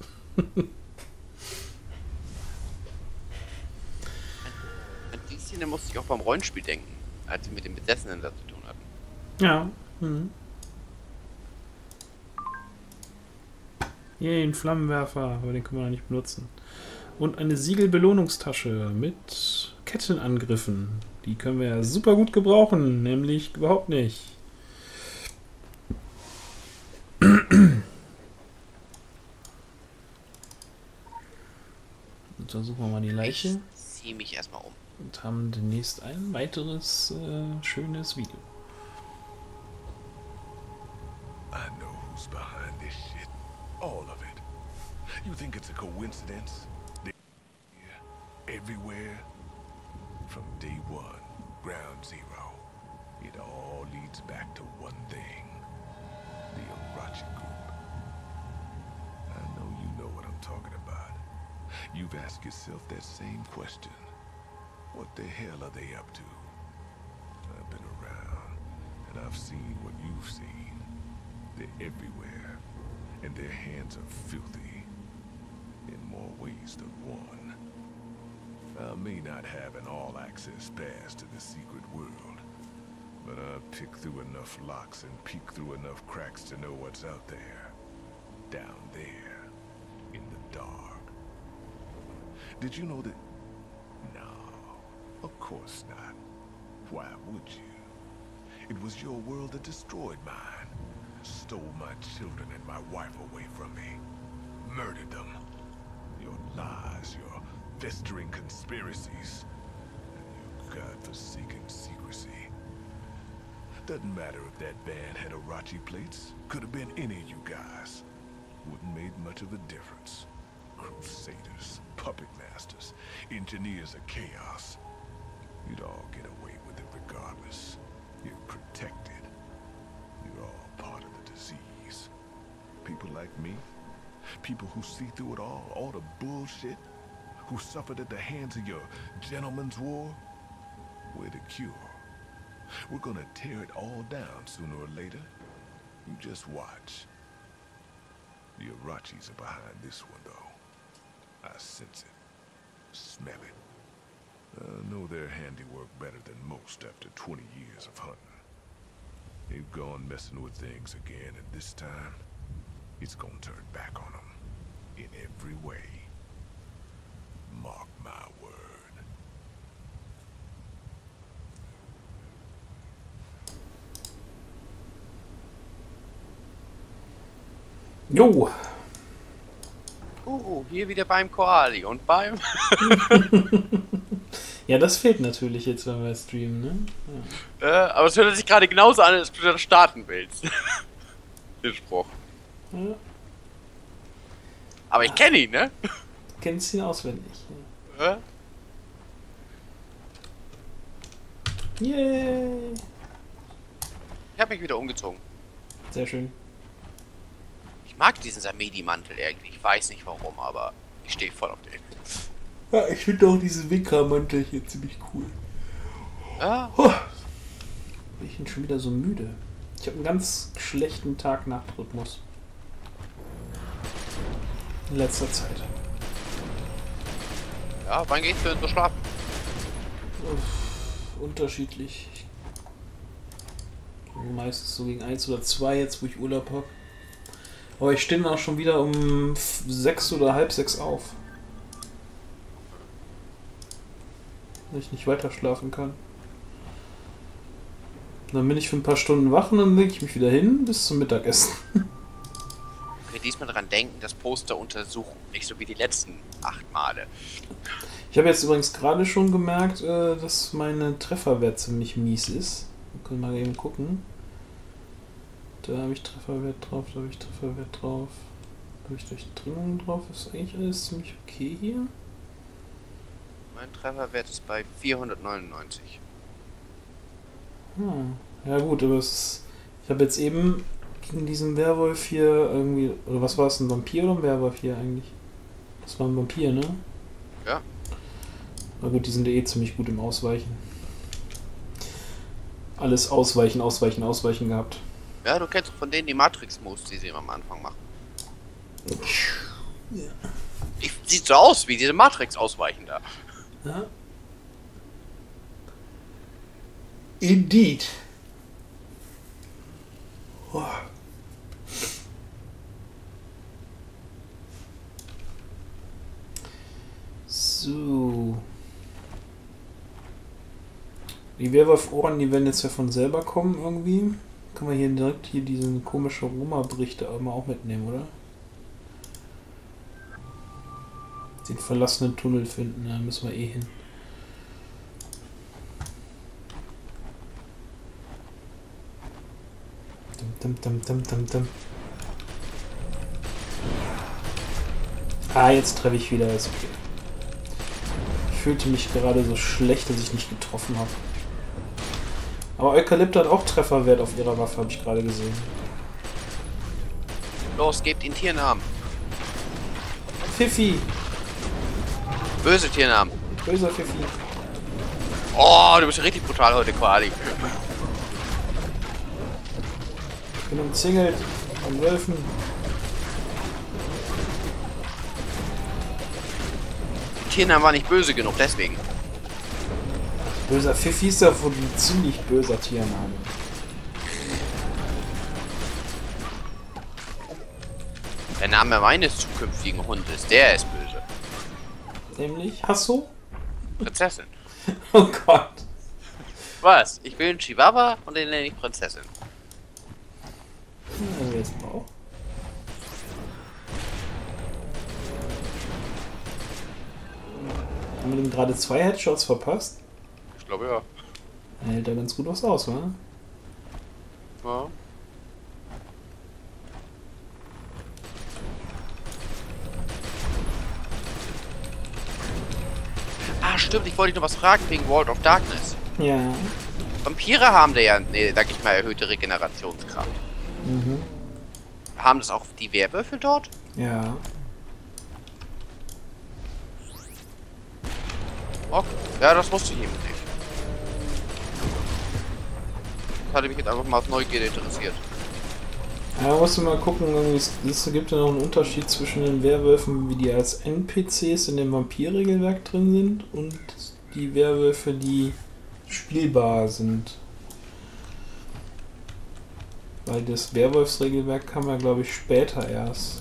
An die Szene musste ich auch beim Rollenspiel denken, als wir mit den Besessenen da zu tun hatten. Ja. Mhm. Yay, ein Flammenwerfer, aber den können wir noch nicht benutzen. Und eine Siegelbelohnungstasche mit Kettenangriffen. Die können wir ja super gut gebrauchen, nämlich überhaupt nicht. Untersuchen wir mal die Leiche Ich ziehe mich erstmal um. und haben demnächst ein weiteres schönes Video. I know who's behind this shit. All of it. You think it's a coincidence? They're everywhere. From day one, ground zero. It all leads back to one thing. The Arachi Group. I know you know what I'm talking about. You've asked yourself that same question. What the hell are they up to? I've been around, and I've seen what you've seen. They're everywhere, and their hands are filthy. In more ways than one. I may not have an all-access pass to the secret world, but I've picked through enough locks and peeked through enough cracks to know what's out there. Down there, in the dark. Did you know that? No, of course not. Why would you? It was your world that destroyed mine. Stole my children and my wife away from me. Murdered them. Your lies, your festering conspiracies, and your godforsaken secrecy. Doesn't matter if that band had Arachi plates. Could have been any of you guys. Wouldn't made much of a difference. Crusaders, puppet masters, engineers of chaos. You'd all get away with it regardless. You're protected. You're all part of the disease. People like me, people who see through it all the bullshit, who suffered at the hands of your gentleman's war, we're the cure. We're gonna tear it all down sooner or later. You just watch. The Arachis are behind this one, though. I sense it. Smell it. I know their handiwork better than most after 20 years of hunting. They've gone messing with things again, and this time, it's gonna turn back on them. In every way. Mark my word. Jo, Hier wieder beim Koali und beim... Ja, das fehlt natürlich jetzt, wenn wir streamen, ne? Ja. aber es hört sich gerade genauso an, als du das starten willst. Den Spruch. Ja. Aber ich kenne ihn, ne? Du kennst ihn auswendig. Äh? Yay! Ich habe mich wieder umgezogen. Sehr schön. Ich mag diesen Samedi-Mantel irgendwie. Ich weiß nicht warum, aber ich stehe voll auf den. Ja, ich finde auch diesen Wickermantel hier ziemlich cool. Ja? Ich bin schon wieder so müde. Ich habe einen ganz schlechten Tag-Nacht-Rhythmus. In letzter Zeit. Ja, wann gehst du denn so schlafen? Unterschiedlich. Meistens so gegen 1 oder 2 jetzt, wo ich Urlaub habe. Aber ich stehe auch schon wieder um 6 oder halb 6 auf. Weil ich nicht weiter schlafen kann. Dann bin ich für ein paar Stunden wach und dann lege ich mich wieder hin bis zum Mittagessen. Ich will diesmal dran denken, das Poster untersuchen. Nicht so wie die letzten 8 Male. Ich habe jetzt übrigens gerade schon gemerkt, dass meine Trefferwert ziemlich mies ist. Wir können mal eben gucken. Da habe ich Trefferwert drauf, da habe ich Trefferwert drauf. Da habe ich Durchdringung drauf. Ist eigentlich alles ziemlich okay hier. Mein Trefferwert ist bei 499. Ja gut, aber es ist, ich habe jetzt eben gegen diesen Werwolf hier irgendwie, oder was war es, ein Vampir oder ein Werwolf hier eigentlich? Das war ein Vampir, ne? Ja. Na gut, die sind eh ziemlich gut im Ausweichen. Alles ausweichen, ausweichen, ausweichen gehabt. Ja, du kennst von denen die Matrix-Moves, die sie am Anfang machen. Ja. Sieht so aus wie diese Matrix ausweichen da. Ja. Indeed. Oh. So. Die Werwolf-Ohren, die werden jetzt ja von selber kommen irgendwie. Können wir hier direkt diesen komischen Roma-Bericht mal auch mitnehmen, oder? Den verlassenen Tunnel finden, da müssen wir eh hin. Ah, jetzt treffe ich wieder, ist okay. Ich fühlte mich gerade so schlecht, dass ich nicht getroffen habe. Aber Eukalypta hat auch Trefferwert auf ihrer Waffe, habe ich gerade gesehen. Los, gebt ihnen Tiernamen. Pfiffi! Böse Tiernamen. Böser Pfiffi. Oh, du bist richtig brutal heute, Koali. Ich bin umzingelt von Wölfen. Die Tiernamen waren nicht böse genug, deswegen. Böser Pfiffi ist ja wohl ein ziemlich böser Tiername. Der Name meines zukünftigen Hundes, der ist böse. Nämlich Hasso? Prinzessin. Oh Gott. Was? Ich will einen Chihuahua und den nenne ich Prinzessin. Ja, jetzt auch. Haben wir dem gerade 2 Headshots verpasst? Ich glaube ja. Er hält da ganz gut was aus, wa? Ja. Ah, stimmt, ich wollte dich noch was fragen wegen World of Darkness. Ja. Vampire haben da ja, nee, sag ich mal, erhöhte Regenerationskraft. Mhm. Haben das auch die Werwölfe dort? Ja. Okay. Ja, das wusste ich eben nicht. Das hatte mich jetzt einfach mal aus Neugierde interessiert. Ja, musst du mal gucken, es gibt ja noch einen Unterschied zwischen den Werwölfen, wie die als NPCs in dem Vampir-Regelwerk drin sind, und die Werwölfe, die spielbar sind. Weil das Werwolfsregelwerk kam ja, glaube ich, später erst.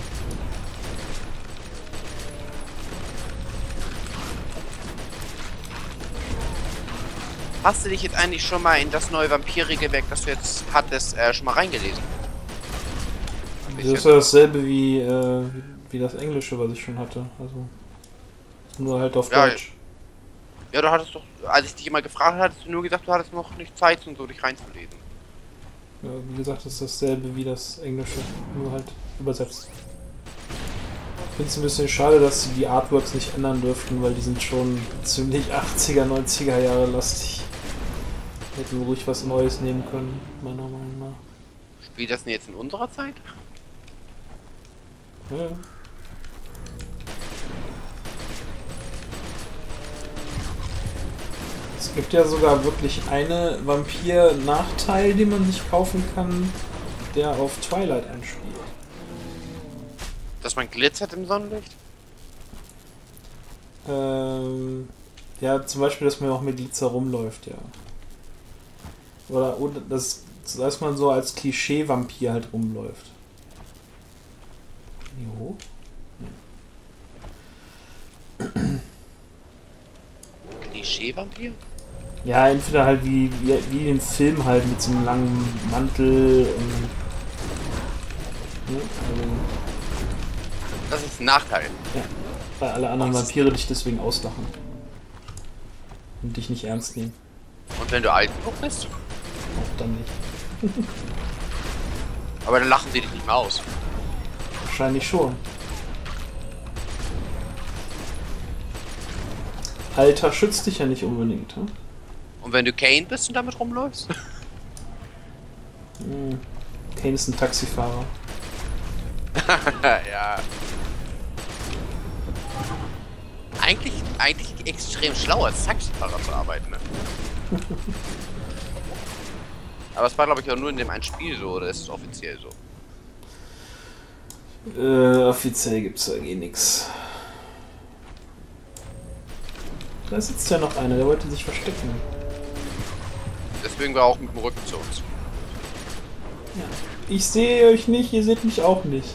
Hast du dich jetzt eigentlich schon mal in das neue Vampir-Regelwerk, das du jetzt hattest, schon mal reingelesen? Das ist ja dasselbe wie wie das Englische, was ich schon hatte. Also nur halt auf Ja, Deutsch. Ja, du hattest doch, als ich dich immer gefragt hatte, hattest du nur gesagt, du hattest noch nicht Zeit, um so dich reinzulesen. Ja, wie gesagt, das ist dasselbe wie das Englische, nur halt übersetzt. Ich finde es ein bisschen schade, dass sie die Artworks nicht ändern dürften, weil die sind schon ziemlich 80er, 90er Jahre lastig. Hätten wir ruhig was Neues nehmen können, meiner Meinung nach. Spielt das denn jetzt in unserer Zeit? Ja. Es gibt ja sogar wirklich eine Vampir-Nachteil, den man sich kaufen kann, der auf Twilight anspielt. Dass man glitzert im Sonnenlicht? Ja, zum Beispiel, dass man auch mit Glitzer rumläuft, ja. Oder dass man so als Klischee-Vampir halt rumläuft. Jo. Klischee-Vampir? Ja, entweder halt wie im Film halt mit so einem langen Mantel und. Ne, also, Das ist ein Nachteil. ja, weil alle anderen Vampire dich deswegen auslachen. Und dich nicht ernst nehmen. Und wenn du alt genug bist? Auch dann nicht. Aber dann lachen sie dich nicht mehr aus. Wahrscheinlich schon. Alter schützt dich ja nicht unbedingt, hm? Und wenn du Kane bist und damit rumläufst? Kane ist ein Taxifahrer. Ja. Eigentlich extrem schlau als Taxifahrer zu arbeiten, ne? Aber es war, glaube ich, auch nur in dem einen Spiel so, oder ist es offiziell so? Offiziell gibt's da eh nix. Da sitzt ja noch einer, der wollte sich verstecken. Deswegen war er auch mit dem Rücken zu uns. Ja. Ich sehe euch nicht, ihr seht mich auch nicht.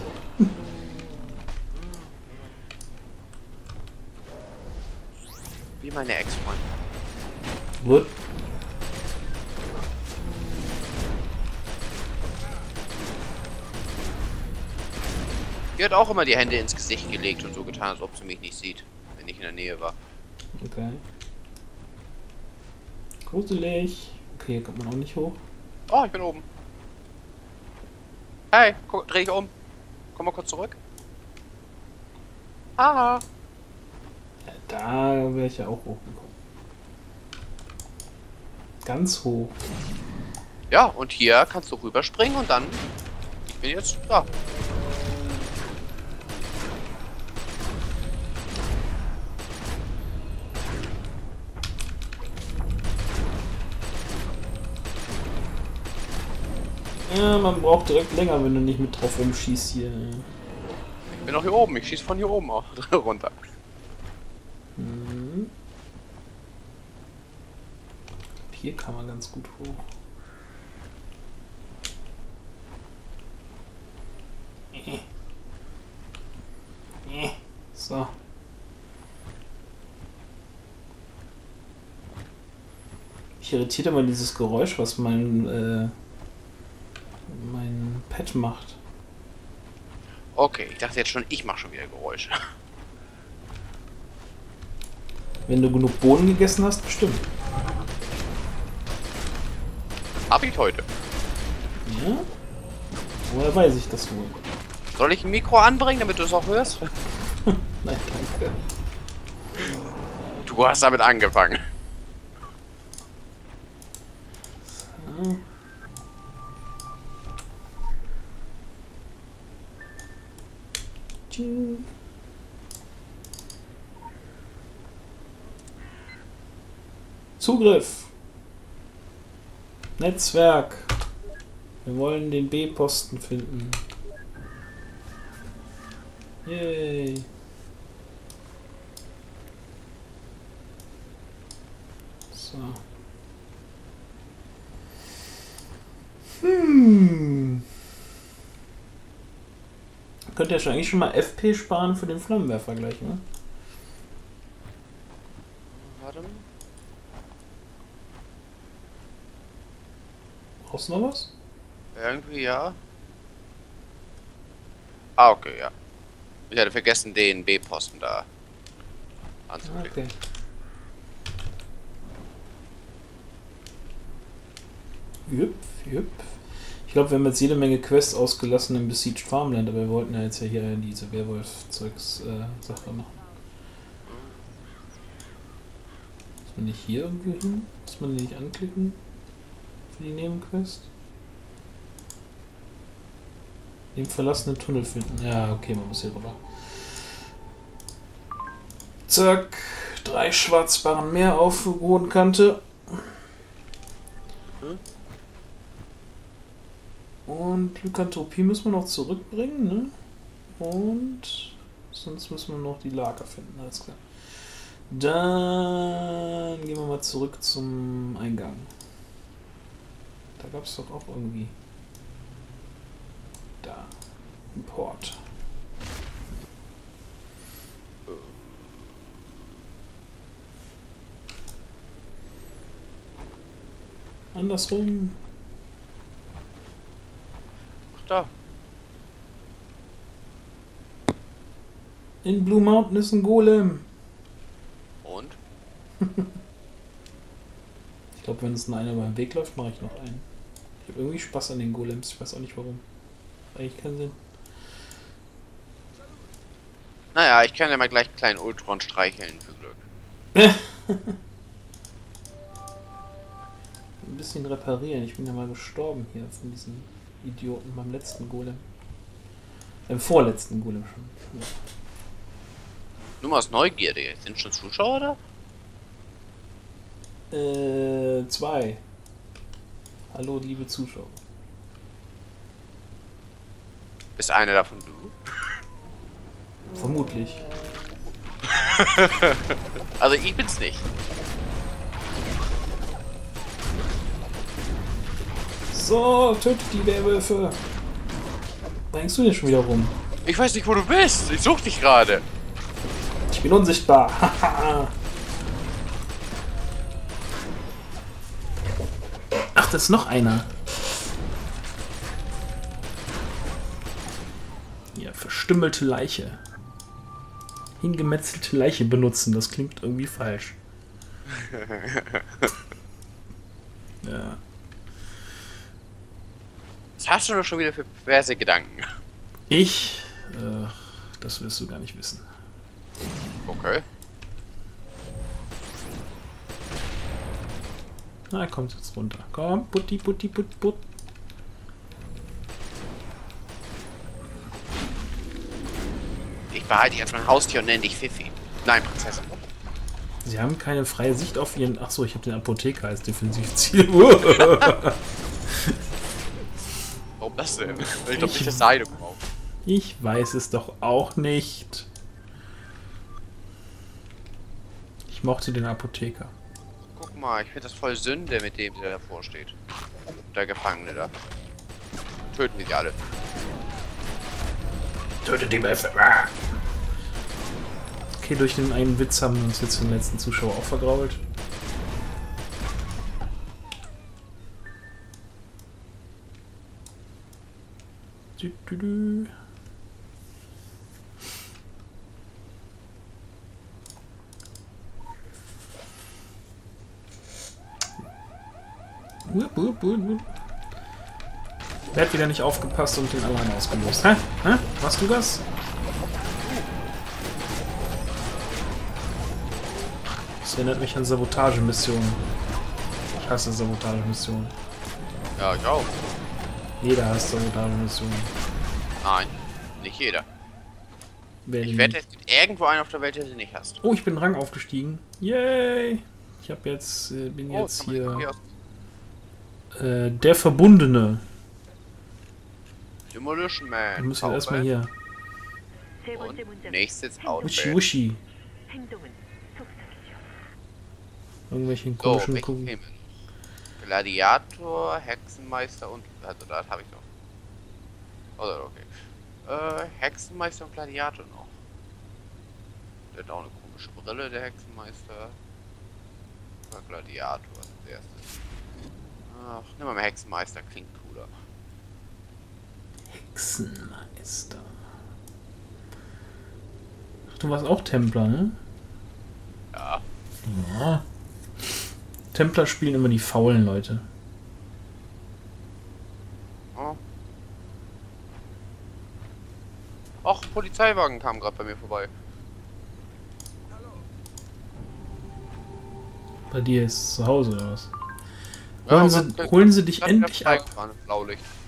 Wie meine Ex-Freundin. What? Die hat auch immer die Hände ins Gesicht gelegt und so getan, als ob sie mich nicht sieht, wenn ich in der Nähe war. Okay. Gruselig. Okay, hier kommt man auch nicht hoch. Oh, ich bin oben. Hey, guck, dreh dich um. Komm mal kurz zurück. Ah. Ja, da wäre ich ja auch hochgekommen. Ganz hoch. Ja, und hier kannst du rüberspringen und dann... Ich bin jetzt da. Ja, man braucht direkt länger, wenn du nicht mit drauf rumschießt hier. Ich bin auch hier oben. Ich schieß von hier oben auch runter. Mhm. Hier kann man ganz gut hoch. So. Mich irritiert immer dieses Geräusch, was mein Pad macht. Okay, ich dachte jetzt schon, ich mache schon wieder Geräusche. Wenn du genug Bohnen gegessen hast, bestimmt. Hab ich heute. Ja? Woher weiß ich das wohl? Soll ich ein Mikro anbringen, damit du es auch hörst? Nein, danke. Du hast damit angefangen. So. Tschüss. Zugriff. Netzwerk. Wir wollen den B-Posten finden. Yay. So. Könnt ihr eigentlich schon mal FP sparen für den Flammenwerfer gleich, ne? Warte mal. Brauchst du noch was? Irgendwie ja. Ah, okay, ja. Ich hatte vergessen, den B-Posten da anzuklicken. Okay. Jüpp, jüpp. Ich glaube, wir haben jetzt jede Menge Quests ausgelassen im Besieged Farmland, aber wir wollten ja jetzt ja hier diese Werwolf-Zeugs-Sache machen. Muss man nicht hier irgendwo hin? Muss man die nicht anklicken? Für die Nebenquest? Den verlassenen Tunnel finden. Ja, okay, man muss hier rüber. Zack. 3 Schwarzbarren mehr auf Bodenkante. Und Lykanthropie müssen wir noch zurückbringen, ne? Und sonst müssen wir noch die Lager finden, alles klar. Dann gehen wir mal zurück zum Eingang. Da gab es doch auch irgendwie... Da. Ein Port. Andersrum. Ach da. In Blue Mountain ist ein Golem. Und? Ich glaube, wenn es nur einer beim Weg läuft, mache ich noch einen. Ich habe irgendwie Spaß an den Golems. Ich weiß auch nicht warum. Eigentlich keinen Sinn. Naja, ich kann ja mal gleich einen kleinen Ultron streicheln für Glück. Ein bisschen reparieren. Ich bin ja mal gestorben hier von diesen Idioten beim letzten Golem. Beim vorletzten Golem schon. Ja. Nur mal aus Neugierde. Sind schon Zuschauer da? 2. Hallo, liebe Zuschauer. Ist einer davon du? Vermutlich. Also ich bin's nicht. So, tötet die Werwölfe. Bringst du denn schon wieder rum? Ich weiß nicht, wo du bist. Ich such dich gerade. Ich bin unsichtbar. Ach, das ist noch einer. Ja, verstümmelte Leiche. Hingemetzelte Leiche benutzen, das klingt irgendwie falsch. Ja. Was hast du doch schon wieder für perverse Gedanken? Ich? Das willst du gar nicht wissen. Okay. Na, er kommt jetzt runter. Komm, putti, putti, putt, putt. Ich behalte dich als mein Haustier und nenne dich Fifi. Nein, Prinzessin. Sie haben keine freie Sicht auf ihren... Achso, ich habe den Apotheker als Defensivziel. Warum das denn? Ich glaube nicht, dass Seide braucht. Ich weiß es doch auch nicht. Ich mochte den Apotheker. Guck mal, ich finde das voll Sünde, mit dem der davor steht. Der Gefangene da. Töten wir die alle. Tötet die Wölfe. Okay, durch den einen Witz haben wir uns jetzt den letzten Zuschauer auch vergrault. Wer hat wieder nicht aufgepasst und den Alarm ausgelöst? Hä? Hä? Warst du das? Das erinnert mich an Sabotagemissionen. Ich hasse Sabotagemissionen. Ja, ich auch. Jeder hasst Sabotagemissionen. Nein, nicht jeder. Wer Ich denn wette, nicht? es gibt irgendwo einen auf der Welt, der sie nicht hasst. Oh, ich bin Rang aufgestiegen. Yay! Ich habe jetzt, bin Oh, jetzt kann man hier irgendwie aus der Verbundene. Demolition Man. Ich muss jetzt erstmal hier. Und nächstes Wischi Outfit. Wischi. Irgendwelchen So, komischen welche Kugeln. Filme? Gladiator, Hexenmeister und... Also das habe ich noch. Also okay. Hexenmeister und Gladiator noch. Der hat auch eine komische Brille, der Hexenmeister. Oder Gladiator als erstes. Ach, nimm mal Hexenmeister, klingt cooler. Hexenmeister. Du warst auch Templer, ne? Ja. Ja. Templer spielen immer die faulen Leute. Oh. Ach, ein Polizeiwagen kam gerade bei mir vorbei. Bei dir ist es zu Hause oder was? Ja, Holen sie dich endlich ab. Blaulicht.